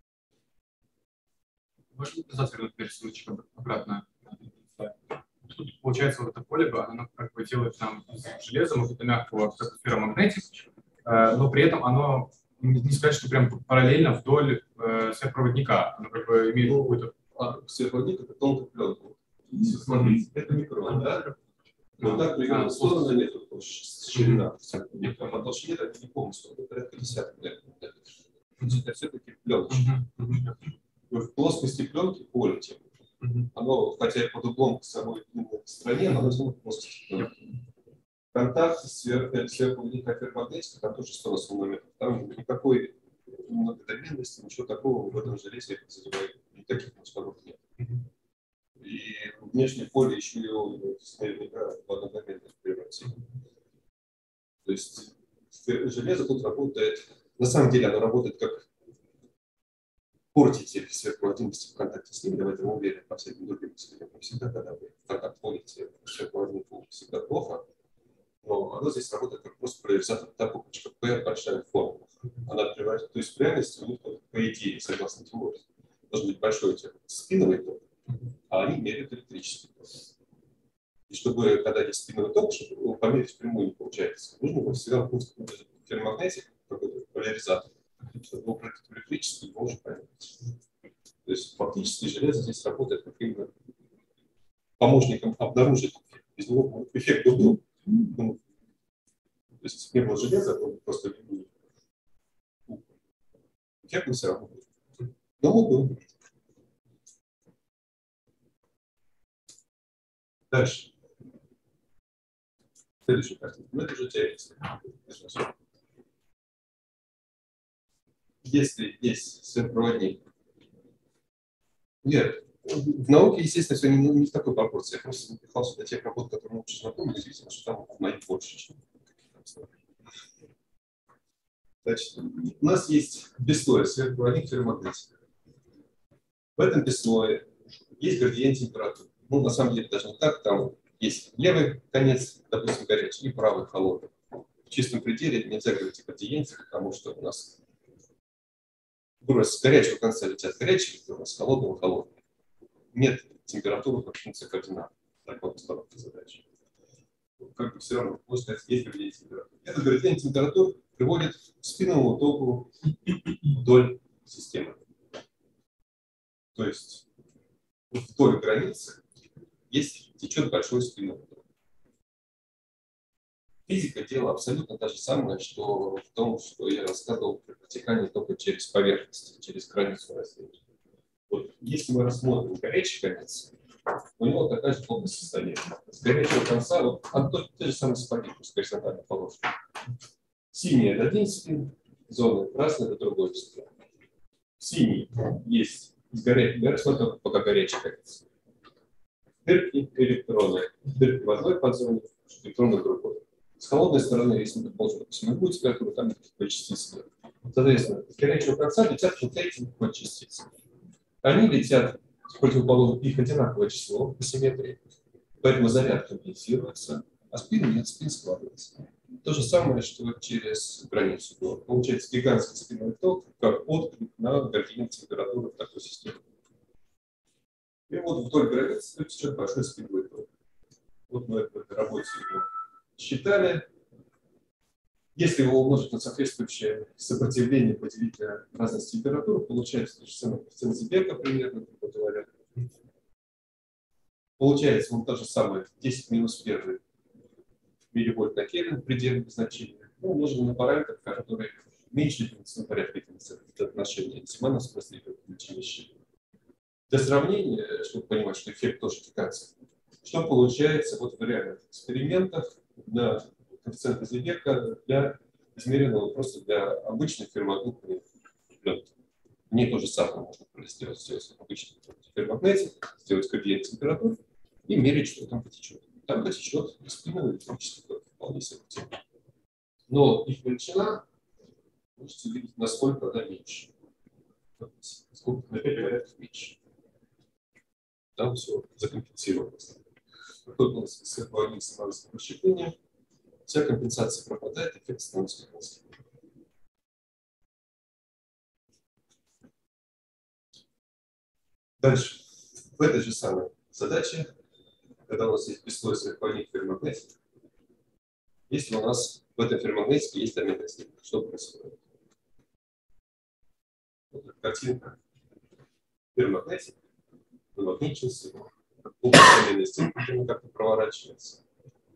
Можно показать теперь ссылочку обратно? Тут получается вот это поле, оно как бы делает нам из железа, может быть, мягкого, как ферромагнетик, но при этом оно, не сказать, что прям параллельно вдоль э, сверхпроводника, оно как бы имеет ну, какую-то... А сверхпроводник это тонкая пленка. Смотрите, это микрон, да? Ну так примерно сто нанометров ширина сверхпроводника, а по толщине это не полностью, это порядка десяток нанометров. Это все-таки пленочка. В плоскости пленки поле тем. Оно, хотя и под углом к самой стороне, но оно все равно в плоскости пленки. Контакт сверхпроводника ферромагнетика, там тоже сто на сто нанометров. Там никакой многодоменности, ничего такого в этом железе занимает. Никаких масштабов нет. И внешнее поле еще и наверняка в одномоментно превратило. То есть железо тут работает, на самом деле оно работает как портите сверхпроводимость в контакте с ними, давайте мы уверены по всяким другим экспериментам. Всегда, когда вы в контакт входите, сверхпроводимый пул всегда плохо, но оно здесь работает как просто поляризатор табука, P большая формула. Она превращает, то есть в реальности у них, по идее, согласно теории, должен быть большой спиновый ток, а они меряют электрический ток. И чтобы, когда есть спиновый ток, чтобы его померить впрямую не получается, нужно всегда в ферромагнетик, какой-то поляризатор, чтобы его пройти электрический, его уже понять. То есть фактически железо здесь работает как именно помощником обнаружить эффект. Без него эффект был, ну, то есть если не было железа, то просто эффект не все равно будет. Но он был. Дальше. Следующая картинка. Ну, это уже теоретика. Если есть сверхпроводник. Нет. В науке, естественно, все не, не в такой пропорции. Я просто напихал сюда тех работ, которые мы уже знакомы, видимо, что там моих больше, чем Значит, у нас есть бесслой, сверхпроводник ферромагнетик. В этом бесслое есть градиент температуры. Ну, на самом деле, даже не так. Там есть левый конец, допустим, горячий, и правый холодный. В чистом пределе нельзя говорить о градиенте, потому что у нас с горячего конца летят горячие, а с холодного холодного. Нет температуры как функция координат. Так вот, постановка задачи. Как бы все равно, можно сказать, есть градиент температуры. Этот градиент температуры приводит к спинному току вдоль системы. То есть вдоль границы есть течет большой спинной ток. Физика дело абсолютно то же самое, что в том, что я рассказывал про протекание тока через поверхность, через границу растения. Вот, если мы рассмотрим горячий конец, у него такая же плотность состояния. С горячего конца, вот, а то, те же самые сапоги, пусть горизонтально положены. Синий – это один спин, зоны, красный – это другой спин. Синий есть горячий, смотрим, пока горячий конец. Дырки электроны. Дырки в одной подзоне, электроны в другой. С холодной стороны, если мы положим, допустим, любую температуру, там никаких частиц нет. Соответственно, с горячего конца летят вот эти частицы. Они летят с противоположным, их одинаковое число по симметрии, поэтому заряд компенсируется, а спин нет, спин складывается. То же самое, что через границу. Получается гигантский спинной ток, как отклик на градиент температуры в такой системе. И вот вдоль границы течет большой спинной ток. Вот мы в этой работе его считали. Если его умножить на соответствующее сопротивление, поделить на разность температур, получается то же самое коэффициент Зибека примерно, грубо говоря. Получается он то же самое десять минус один милливольт на Кельвин, предельное значение, ну, умноженное на параметр, который меньше дифференциального порядка отношения. Симана в смысле значения. Для сравнения, чтобы понимать, что эффект тоже текается, что получается вот в реальных экспериментах на коэффициента Зибека для измеренного просто для обычной ферромагнитной пленки. Не то же самое можно сделать, сделать обычный ферромагнетик, сделать градиент температуры и мерить, что там потечет. Там потечет спиновый электрический ток, вполне себе. Но их величина, можете увидеть, насколько она меньше. Сколько на пять порядков меньше. Там все закомпенсировано. Тут у нас сверхпроводник становится расщепление. Вся компенсация пропадает, эффект становится константным. Дальше. В этой же самой задаче, когда у нас есть бесслойный сверхпроводник ферромагнетик, если у нас в этом ферромагнетике есть доменная стенка, что происходит? Вот эта картинка. Ферромагнетик, намагничился, доменная стенка как-то проворачивается.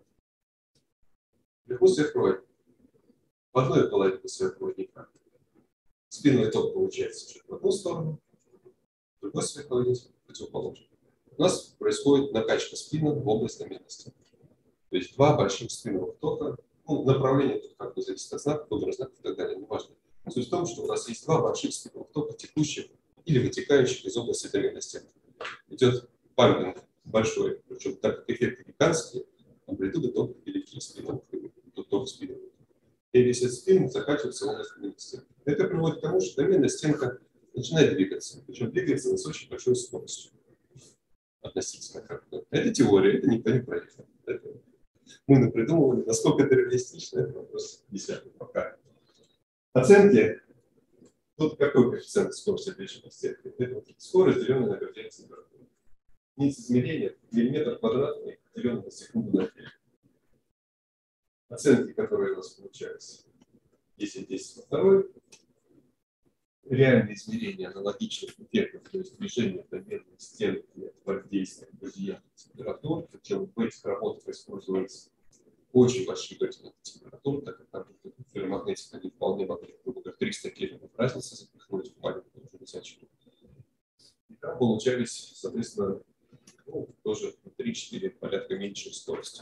Вверху сверхпроводник. В одной половине сверхпроводника спинной ток получается чуть в одну сторону, в другой сверхпроводник противоположный. У нас происходит накачка спина в область доменности. То есть два больших спинновых тока, ну, направление тут как бы зависит от знака, выбора знаков и так далее, неважно. Суть в том, что у нас есть два больших спинновых тока, текущих или вытекающих из области доменности. Идет пампинг большой, причем так как эффекты гигантские, амплитуда тока великие спинновых, ток спинновых. И весь этот спин закачивается в область доменной стенки. Это приводит к тому, что доменная стенка начинает двигаться. Причем двигается с очень большой скоростью относительно как-то. Это теория, это никто не проверил. Это мы напридумывали, насколько это реалистично, это вопрос десятый пока. Оценки. Тут какой коэффициент скорости движения стенки? Это скорость, деленная на градиент температуры. Единица измерения миллиметр квадратный, деленный на секунду на пять. Оценки, которые у нас получаются. десять, десять на второй. Реальные измерения аналогичных эффектов, то есть движение померной стенки, воздействия градиента температур, причем в этих работах используется очень большие градиенты температуры, так как там ферромагнетика они вполне могли, грубо говоря, триста кельвинов разницы запихнуть в маленькую уже высочину. И там получались, соответственно, ну, тоже три-четыре порядка меньшей скорости.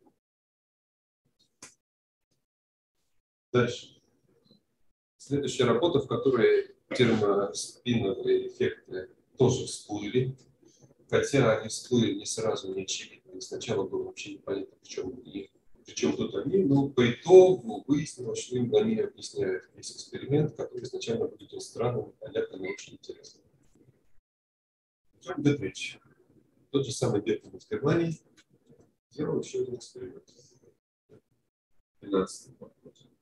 Дальше. Следующая работа, в которой термоспиновые эффекты тоже всплыли, хотя они всплыли не сразу, не очевидно. И сначала было вообще непонятно, в чем они, в чем тут они, но по итогу выяснилось, что им они объясняют весь эксперимент, который изначально будет очень странным, понятно, но очень интересным. О чем идет речь? Тот же самый Бертон из Германии сделал еще один эксперимент. двенадцатый год.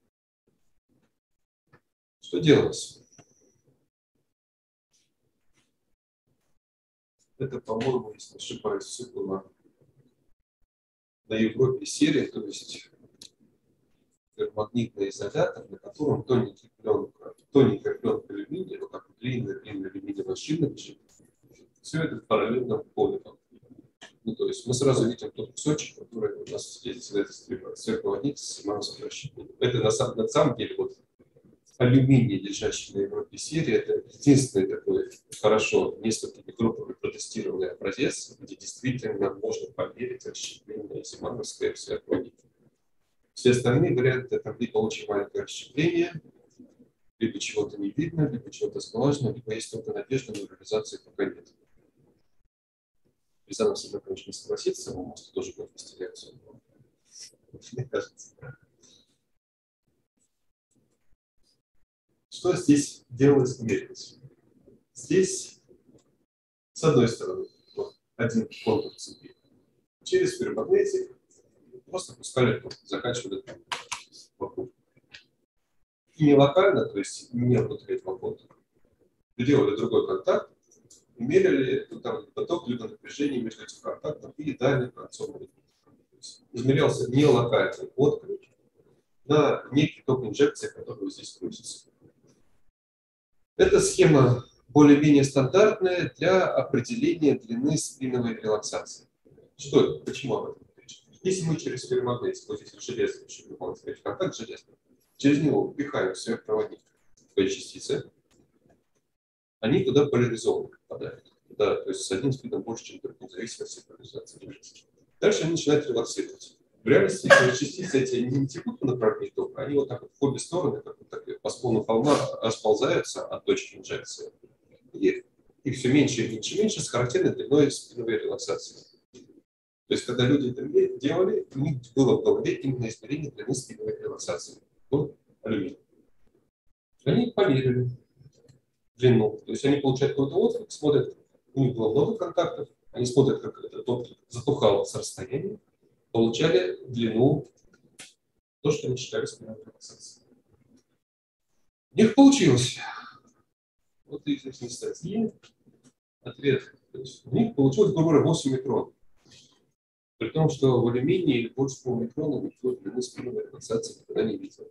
Что делалось? Это, по-моему, если не ошибаюсь, все было на Европе серия, то есть магнитный изолятор, на котором тоненький пленка, тоненькая пленка алюминия, вот так длинная-длинная алюминиевая шина лежит. Все это в параллельном поле. Ну, то есть мы сразу видим тот кусочек, который у нас здесь сверхмагнит с Симановским расщеплением. Это на самом, на самом деле вот алюминий, лежащий на Европе серии, это единственный такой хорошо несколькими группами протестированный образец, где действительно можно померить расщепление Симановского сверхмагнита. Все остальные варианты там либо очень маленькое расщепление, либо чего-то не видно, либо чего-то сглажено, либо есть только надежда, но реализации пока нет. Рязанов всегда, конечно, не согласится, он может тоже будет вести лекцию. Мне кажется. Что здесь делалось, мерилось? Здесь, с одной стороны, вот, один контур цепи. Через ферромагнетик просто пускали, заканчивали вокруг. И не локально, то есть не внутри этого контура. Делали другой контакт, мерили там, поток либо напряжение между этих контактов и дали концовный. Измерялся не локальный отклик на некий ток инжекции, который здесь крутится. Эта схема более-менее стандартная для определения длины спиновой релаксации. Что это? Почему об этом речь? Если мы через ферромагнетик, вот здесь железный, чтобы выполнить контакт железный, через него впихаем сверхпроводник P-частицы, они туда поляризованно попадают. Да, то есть с одним спидом больше, чем другим, в зависимости от поляризации железа. Дальше они начинают релаксировать. В реальности эти частицы эти не текут по направлению тока, они вот так вот в обе стороны, как вот так, по склону холма, расползаются от точки инжекции. И их все меньше и меньше и меньше с характерной длиной спиновой релаксации. То есть, когда люди это делали, у них было в голове именно измерение длины спиновой релаксации. Ну, алюминий. Они померили длину. То есть, они получают какой-то отклик, смотрят, у них было много контактов, они смотрят, как этот отклик затухал с расстояния, получали длину, то, что они считали спиновой релаксацией. У них получилось. Вот из их статьи ответ. То есть, у них получилось, грубо говоря, восемь микрон. При том, что в алюминии больше полумикрона никто длины спиновой релаксации никогда не видел.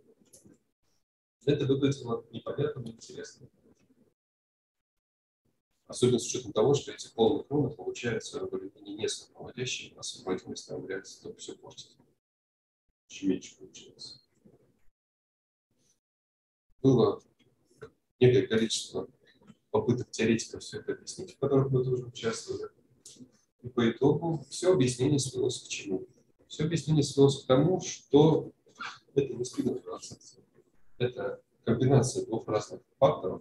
Это выглядело непонятно, но интересно. Особенно с учетом того, что эти полумикрона получаются в алюминии не совпадающие, а совпадительность там реакции только все портит. Чем меньше получилось. Было некое количество попыток теоретиков все это объяснить, в которых мы тоже участвовали. И по итогу все объяснение свелось к чему? Все объяснение свелось к тому, что это не спиновая релаксация. Это комбинация двух разных факторов.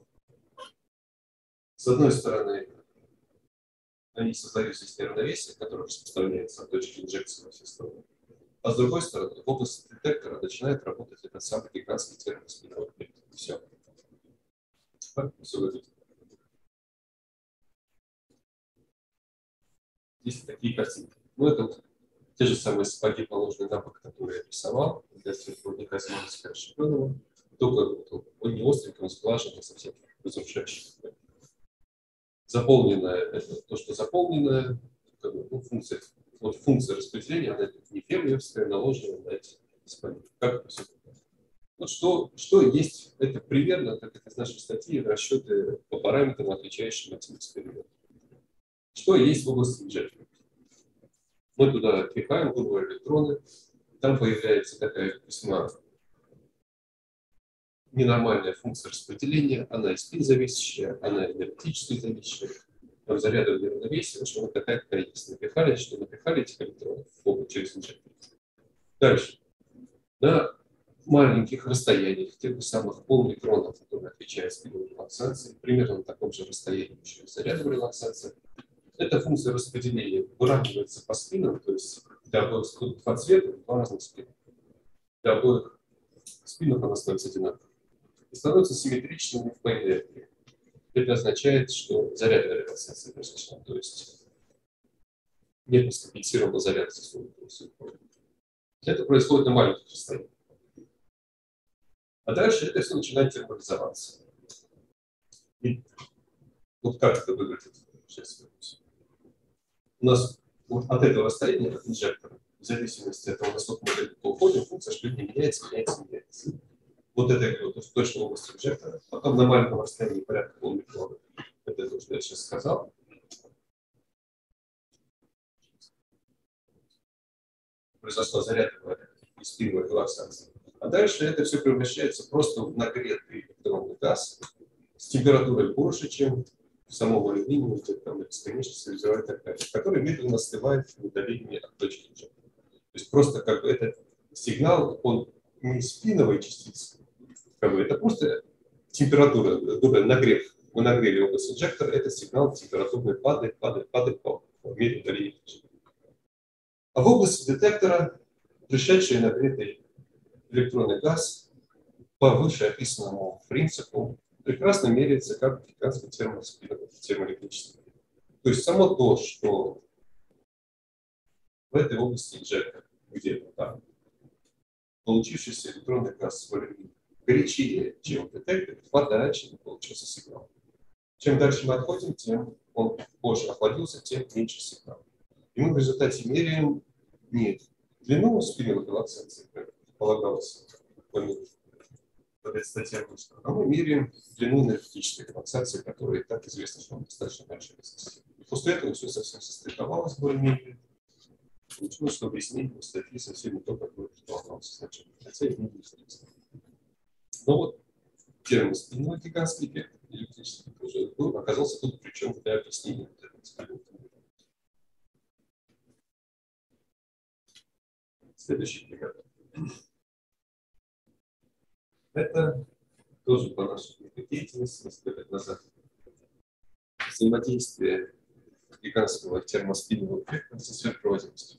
С одной стороны, они создают здесь неравновесие, которое распространяется от точки инжекции во все стороны. А с другой стороны, в области детектора начинает работать этот самый гигантский термоспиновый эффект. Все. Так все выглядит. есть такие картинки. Ну, это вот те же самые сапоги, положенные на бок, которые я рисовал для светловника Зиманского Шипенова. Только он не остренький, он сглаженный, совсем разрушающий. Заполненное – это то, что заполненное, как бы, ну, функция, вот функция распределения, она не фермерская, наложена на эти сапоги. Как это все? Вот что, что есть, это примерно, как это из нашей статьи, расчеты по параметрам, отличающим от эксперимента. Что есть в области инжектора? Мы туда пихаем, грубо говоря, электроны, там появляется такая весьма ненормальная функция распределения, она и спин-зависящая, она энергетически зависящая, там зарядовое равновесие, в общем, вот такая какая есть. Напихали, что напихали этих электронов в область через инжектор. Дальше. На маленьких расстояниях, тех же самых полуэлектронов, которые отвечают спиновой релаксации, примерно на таком же расстоянии еще и зарядовая релаксация, эта функция распределения выравнивается по спинам, то есть для обоих тут два цвета, два разных спина. Для обоих спинов она становится одинаковой. И становится симметричными по энергии. Это означает, что зарядная релаксация произошла, то есть не скомпенсировала заряд за свою. Это происходит на маленьких расстояниях. А дальше это все начинает термализоваться. И вот как это выглядит? Сейчас у нас вот от этого расстояния, от инжектора, в зависимости от того, насколько мы далеко уходим, функция распределения меняется, меняется, меняется. Вот это я говорю, точно область инжектора. Потом на маленьком расстоянии порядка полмикрона. Это то, что я сейчас сказал. Произошла зарядовая и спиновая релаксация. А дальше это все превращается просто в нагретый электронный газ с температурой больше, чем в самом алюминии, там бесконечно вызывает такая, который медленно остывает в удалении от точки инжектора. То есть просто как бы это сигнал, он не спиновой частицы, как бы, это просто температура, нагрев. Мы нагрели область инжектора, это сигнал температурный падает, падает, падает по мере удаления. А в области детектора пришедший нагретый электронный газ по вышеописанному принципу прекрасно меряется как африканский термоэлектрический. То есть само то, что в этой области инжектора, где-то там, получившийся электронный газ горячее, чем в детекторе, подачи получился сигнал. Чем дальше мы отходим, тем он позже охладился, тем меньше сигнал. И мы в результате меряем не длину спиновой релаксации, как полагалось в этой статье, а мы меряем длину энергетической релаксации, которая и так известна, что она достаточно большая. После этого все совсем состыковалось более-менее. Получилось, что объяснение статьи совсем не то, как мы предполагалось изначально. Хотя и не интересно. Но вот термин спинной гигантский эффект электрический уже был, оказался тут, причем для объяснения вот этого эксперимента. Следующий пример. Это тоже по нашей деятельности, несколько лет назад. Взаимодействие гигантского термоспинного эффекта со сверхпроводимостью.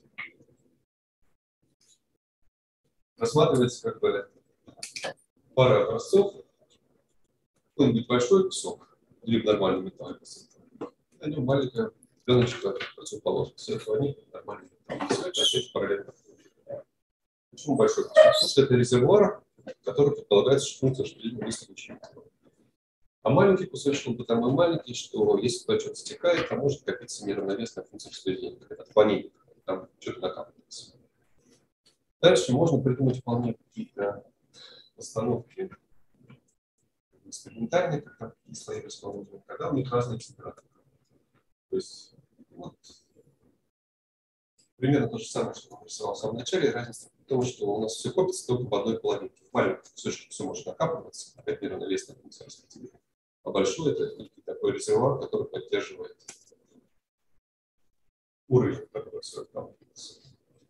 Рассматривается как бы пара образцов, какой-нибудь большой кусок, или нормальный металл, на нем маленькая пленочка противоположная. Все это они нормальные металлы. Все это опять параллельно. Почему большой кусок? Потому что это резервуар, который предполагается, что функция распределения близко очень. А маленький кусочек, он потому маленький, что если туда что-то стекает, там может копиться неравновесная функция распределения, отклонение, там что-то накапливается. Дальше можно придумать вполне какие-то постановки экспериментальные, как там такие слои расположены, когда у них разные температуры. То есть, вот, примерно то же самое, что я нарисовал в самом начале, разница в том, что у нас все копится только в одной половинке. В маленьком кусочке все может накапливаться, опять неравновесная функция распределения. А большой это такой резервуар, который поддерживает уровень, который все откапливается.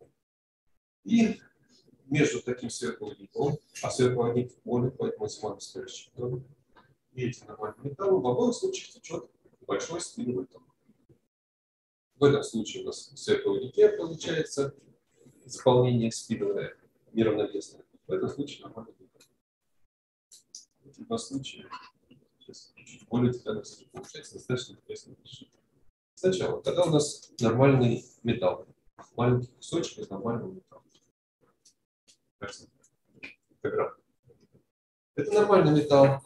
И между таким сверхпроводником, а сверхпроводник в поле, поэтому Зиманов стоящий, и этим нормальным металлом в обоих случаях течет большой спиновый ток. В этом случае у нас в сверхпроводнике получается заполнение спиновое неравновесное. В этом случае нормальный металл. Эти два случая сейчас чуть более детально получается достаточно интересно решить. Сначала, когда у нас нормальный металл, маленький кусочек из нормального металла. Это нормальный металл.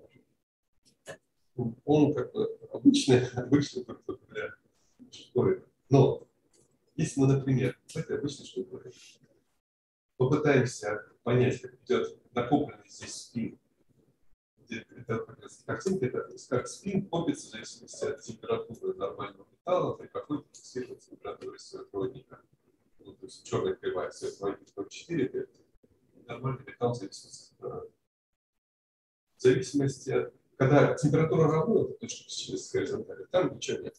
Он как бы обычный, обычный для штуковины. Но если мы, например, в этой обычной штуковине попытаемся понять, как идет накопленный здесь спин, это картинка, это как спин копится в зависимости от температуры нормального металла при какой-то фиксированной температуре своего проводника. Ну, то есть черная кривая свет проводник ноль целых четыре десятых, это нормальный металл в зависимости от В зависимости от... Когда температура равна, это точка через горизонтали, там ничего нет.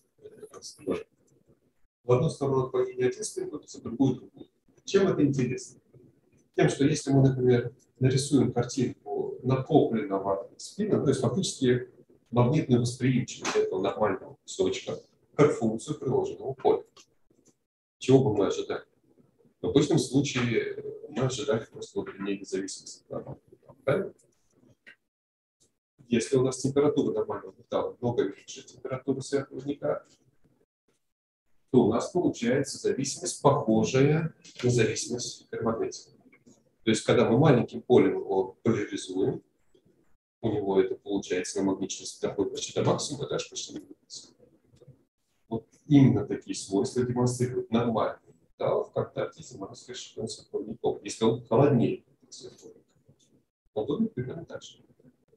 В одну сторону отклонение один спин крутится, в другую другую. Чем это интересно? Тем, что если мы, например, нарисуем картинку накопленного спина, то есть фактически магнитную восприимчивость этого нормального кусочка, как функцию приложенного поля. Чего бы мы ожидали? В обычном случае мы ожидали просто линейной зависимости от нормального металла. Правильно? Если у нас температура нормального металла много меньше температуры сверхпроводника, то у нас получается зависимость, похожая на зависимость ферромагнетика. То есть, когда мы маленьким полем его поляризуем, у него это получается намагниченность доходит почти до максимума, даже почти до максимума. Вот именно такие свойства демонстрируют нормальный металл в контакте с демонстрирующим сверхпроводником. Если он холоднее сверхпроводника, он выглядит примерно так же.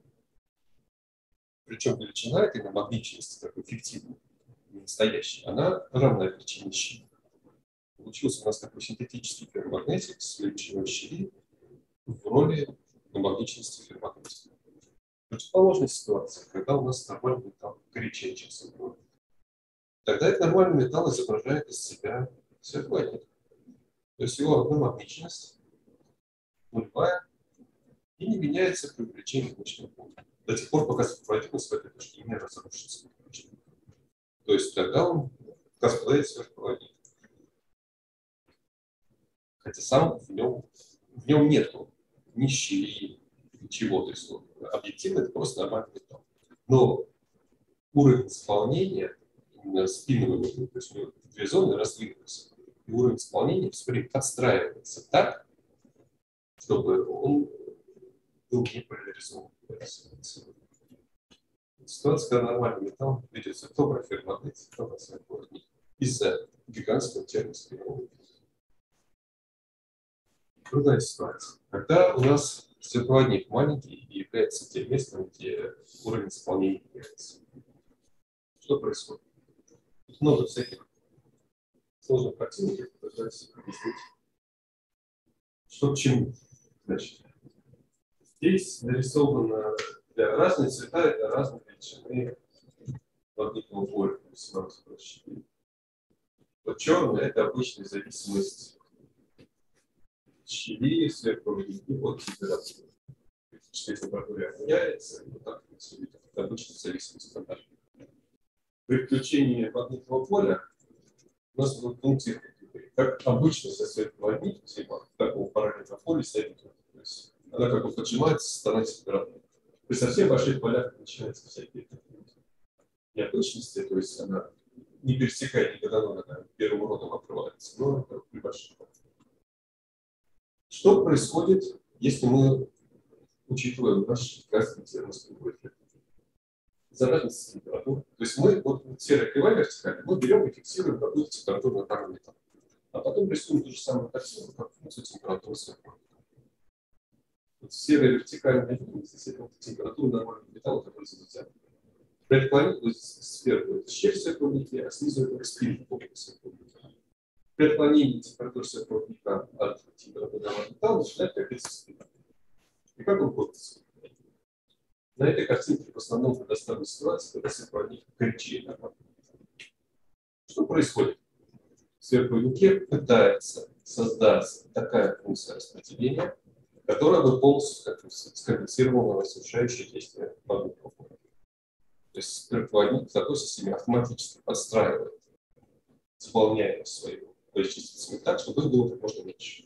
Причем величина этой намагниченности, такой фиктивной, не настоящей, она равна величине щели. Получился у нас такой синтетический ферромагнетик с величиной щели в роли намагниченности ферромагнетика. Противоположная ситуация, когда у нас нормальный металл горячее, чем сверхпроводник. Тогда этот нормальный металл изображает из себя сверхпроводник. То есть его намагниченность нулевая и не меняется при увеличении мощного поля. До тех пор, пока сверхпроводник с этой точки не разрушится. То есть тогда он косплеит сверхпроводник. Хотя сам в нем, в нем нету ни щели, ничего. То есть объективно это просто нормальный металл. Но уровень исполнения, именно спиновый, то есть у него две зоны раздвинулись, и уровень исполнения все время подстраивается так, чтобы он был не поляризован. Ситуация, когда нормальный металл ведется то про ферромагнетик, то про сверхпроводник из-за гигантского термоспинового эффекта. Другая ситуация. Когда у нас сверхпроводник маленький и является тем местом, где уровень исполнения меняется. Что происходит? Тут много всяких сложных картинок, я попытаюсь объяснить. Что к чему? Значит, здесь нарисовано для разных цвета, для разных величины магнитного поля. Вот черный – это обычная зависимость щели, сверхпроводники от температуры. Если температура меняется, вот так это обычная зависимость от. При включении магнитного поля у нас будут функции, как обычно со сверхпроводник, такого параметра поля стоит. То есть она как бы поджимается со стороны температуры. При совсем больших полях начинаются всякие необычности, то есть она не пересекает никогда, но она первым родом открывается, но это при больших полях. Что происходит, если мы учитываем наш газовый термоструйный эффект? За разницей температуры. То есть мы, вот серая кривая вертикальная, мы берем и фиксируем какую-то температуру на параметр. А потом рисуем ту же самую картину, как функцию температуры сверху. Вот серая вертикальная линия, здесь это температура нормального металла, который задержан. При отклонении сверху это щель сверхпроводника, а снизу это спин сверхпроводника. При отклонении температуры сверхпроводника от температуры нормального металла начинает копиться спина. И как он копится? На этой картинке в основном предоставлена ситуация, когда сверхпроводник горячее нормального металла. Что происходит? В сверхпроводнике пытается создаться такая функция распределения, которая бы полностью скомпенсировала разрушающее действие магнитного поля. То есть сверхпроводник в такой системе автоматически подстраивает заполняемость своего частицами так, чтобы их было как можно меньше.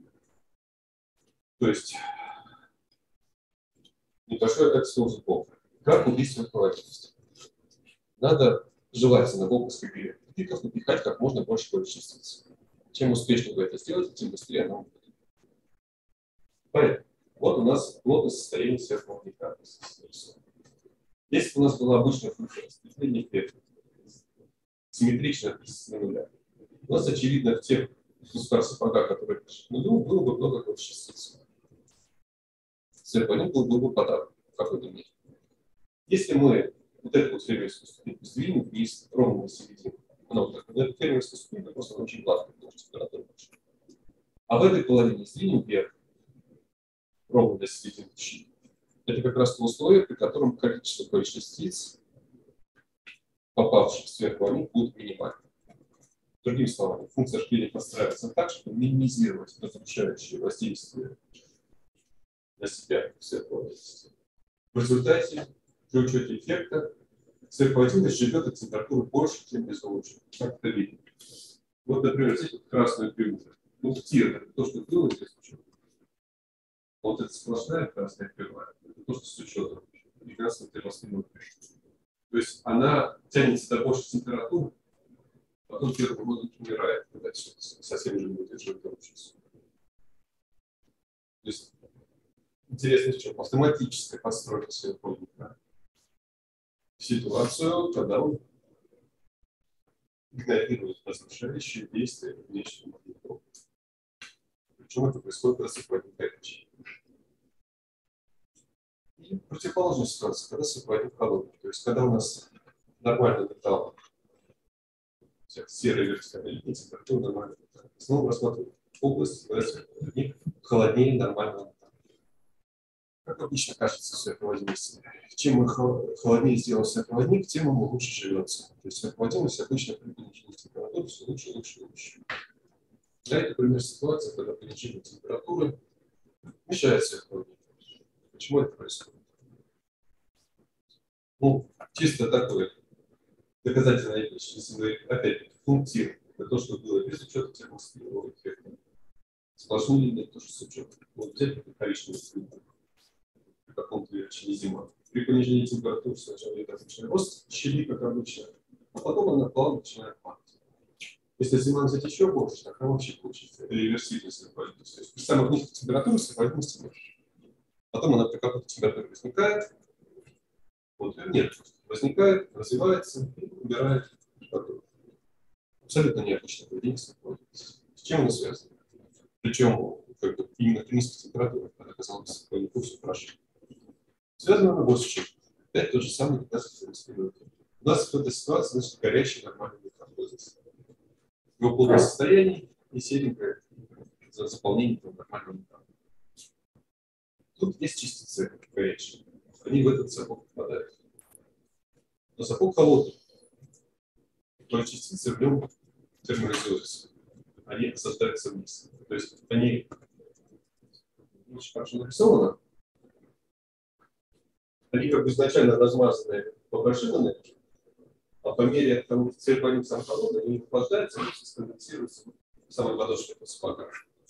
То есть небольшой экскурс в бок. Как убить сверхпроводность? Надо желательно в область когерентных пиков напихать как можно больше поле частиц. Чем успешнее вы это сделаете, тем быстрее она будет. Понятно. Вот у нас плотное состояние сверхмагнитного. Если бы у нас была обычная функция распределения эффекта, симметрично на нуля, у нас, очевидно, в тех кусках сапога, которые пишут нулю, было бы много поле частиц. Сверху был бы подарок в какой-то мере. Если мы вот эту вот фермерскую ступеньку сдвинем вниз, ровно на середину, она вот так, эта фермерская ступенька просто очень гладкая, потому что температура больше. А в этой половине сдвинем вверх, ровно до середины щели. Это как раз то условие, при котором количество поле частиц, попавших сверху, они будут минимальны. Другими словами, функция распределения подстраивается так, чтобы минимизировать разрушающее воздействие на себя сверхвоздействия. В результате, при учете эффекта, сверхвоздействие живет от температуры больше, чем без улучшения. Как это видно? Вот, например, здесь вот красную пилу. Ну, тир, это то, что было здесь учет. Вот эта сплошная красная пила, это то, что с учетом прекрасной термостной. То есть она тянется до большей температуры, потом первый год умирает, когда совсем уже не выдерживает учиться. То есть интересно в чем? Автоматическая постройка сверхвоздействия. Ситуацию, когда он игнорирует разрушающие действия внешнего магнитного. Причем это происходит при сверхвоздействии. И противоположная ситуация, когда сверхвоздействие холодный. То есть когда у нас нормальный металл, серая вертикальная линия, температура нормальная металл. Снова рассматриваем область, когда сверхвоздействие холоднее нормального металла. Как обычно кажется сверхвоздействие. Чем мы холоднее сделаем сверхвоздействие, тем ему лучше живется. То есть сверхвоздействие обычно при понижении температуры все лучше, лучше, лучше. Да, это пример ситуации, когда понижение температуры мешает сверхвоздействию. Почему это происходит? Ну, чисто такое доказательная вещь. Если мы опять функции, это то, что было без учета термостойкого эффекта. Сплошные линии, то, что с учетом. Вот взять коричневый цвет. В каком-то величине зима. При понижении температуры сначала идет обычный рост щели, как обычно, а потом она плавно начинает падать. Если зима взять еще больше, тогда вообще получится реверсивная сверхвоздействие. То есть при самых низких температурах сверхвоздействие нет. Потом она при какой-то температуре возникает, вот нет, возникает, развивается и убирает температуру. Абсолютно необычное поведение сверхвоздействия. С чем оно связано? Причем как бы, именно при низких температурах, когда казалось, что все хорошо. Связано оно вот с чем. Опять тот же самый метафизический эксперимент. У нас в этой ситуации, значит, горячий нормальный метафизический. Его плотное состояние и серенькое за заполнение нормального металла. Тут есть частицы горячие. Они в этот сапог попадают. Но сапог холодный. То есть частицы в нем термализуются. Они осаждаются вниз. То есть они очень хорошо нарисованы. Они как бы изначально размазаны, погашены, а по мере того, как сверху сам холодный, они охлаждаются, они сконденсируются в самой ладошке под сапога.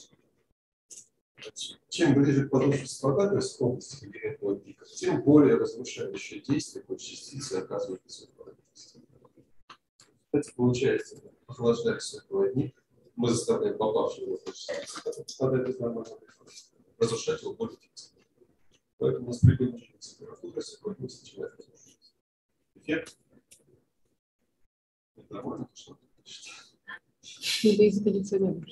Чем ближе к подошве сапога, то есть области когерентного пика, тем более разрушающее действие под частицы оказывает на сверхвоздействие. Кстати, получается, охлаждая сверхвоздействие, мы заставляем попавшего в частицы, которые попадают из нормального пика, разрушать его более эффективно. Поэтому у нас при понижении температуры сверхвоздействие начинает разрушаться. Эффект. Это нормально, что Надо из кондиционера.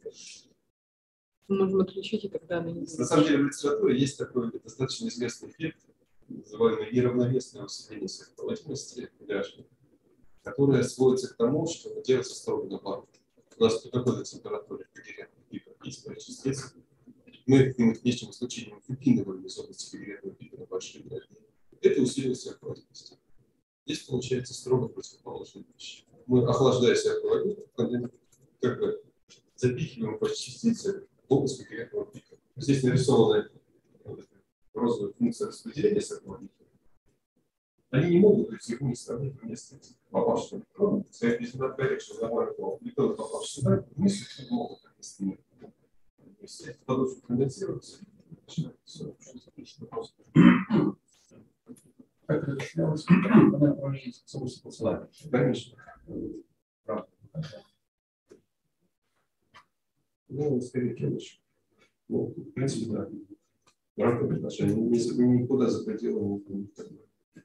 Мы можем отключить, и тогда она не будет. На самом деле в литературе есть такой достаточно известный эффект, называемый неравновесное усиление сверхпроводимости граждан, которое сводится к тому, что делается строго наоборот. У нас при какой-то температуре когерентного пика есть поле частиц. Мы к внешним излучением выпинываем из области когерентного пика на большие энергии. Это усиливает сверхпроводимость. Здесь получается строго противоположная вещь. Мы, охлаждая сверхпроводимость, как бы запихиваем поле частицы в область когерентного пика. Здесь нарисованы розовые функции распределения сверхпроводимости. Они не могут уйти вниз, там нет места попавшего электрона. Сказать, если надо говорить, что нормального электрона попавшего сюда, вниз не могут места нет. Если эти подушки конденсируются, начинает все отлично просто. как это осуществлялось, она проводится к собой посылать. Конечно. Правда. Ну, скорее, конечно. Ну, в принципе, да. В рамках отношений. Никуда за пределами не ходим.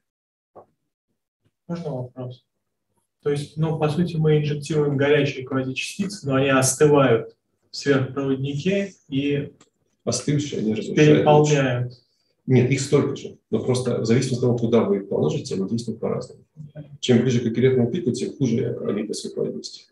Можно вопрос? То есть, ну, по сути, мы инжектируем горячие квазичастицы, но они остывают в сверхпроводнике и Остывшие, они разрушают. переполняют. Нет, их столько же. Но просто в зависимости от того, куда вы их положите, они действуют по-разному. Чем ближе к аккуратному пику, тем хуже они по своей проводимости.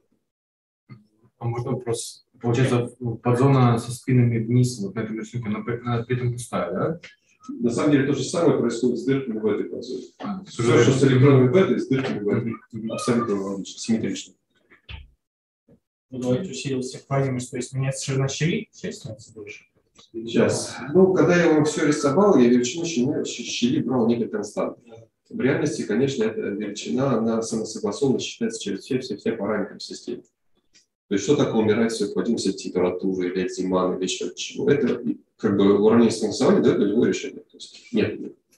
А можно вопрос? Получается, подзона со спинами вниз, вот на этом рисунке, она при она при этом пустая, да? На самом деле то же самое происходит с дырками в этой подзоне. А, Все, что с электронами в этой, с дырками в этой. Абсолютно аналогично, симметрично. Ну, давайте усилил сверхпроводимость, то есть меняется ширина щели, часть становится больше. Сейчас. Ну, когда я вам все рисовал, я величину щели, щели брал некой константы. В реальности, конечно, эта величина, она самосогласованно считается через все-все-все параметры системы. То есть, что такое умирать все совпадимость от температуры, или от зимана, или еще от чего. Это как бы уравнение согласования дает любое решение. То есть, нет.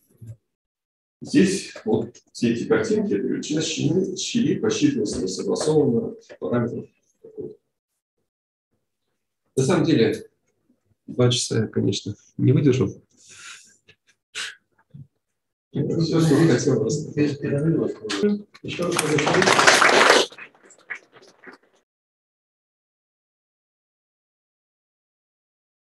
Здесь вот все эти картинки, это величина щели, щели посчитывается согласованно параметров. На самом деле, два часа я, конечно, не выдержал. Все, что хотел просто. Без перерыва. Еще раз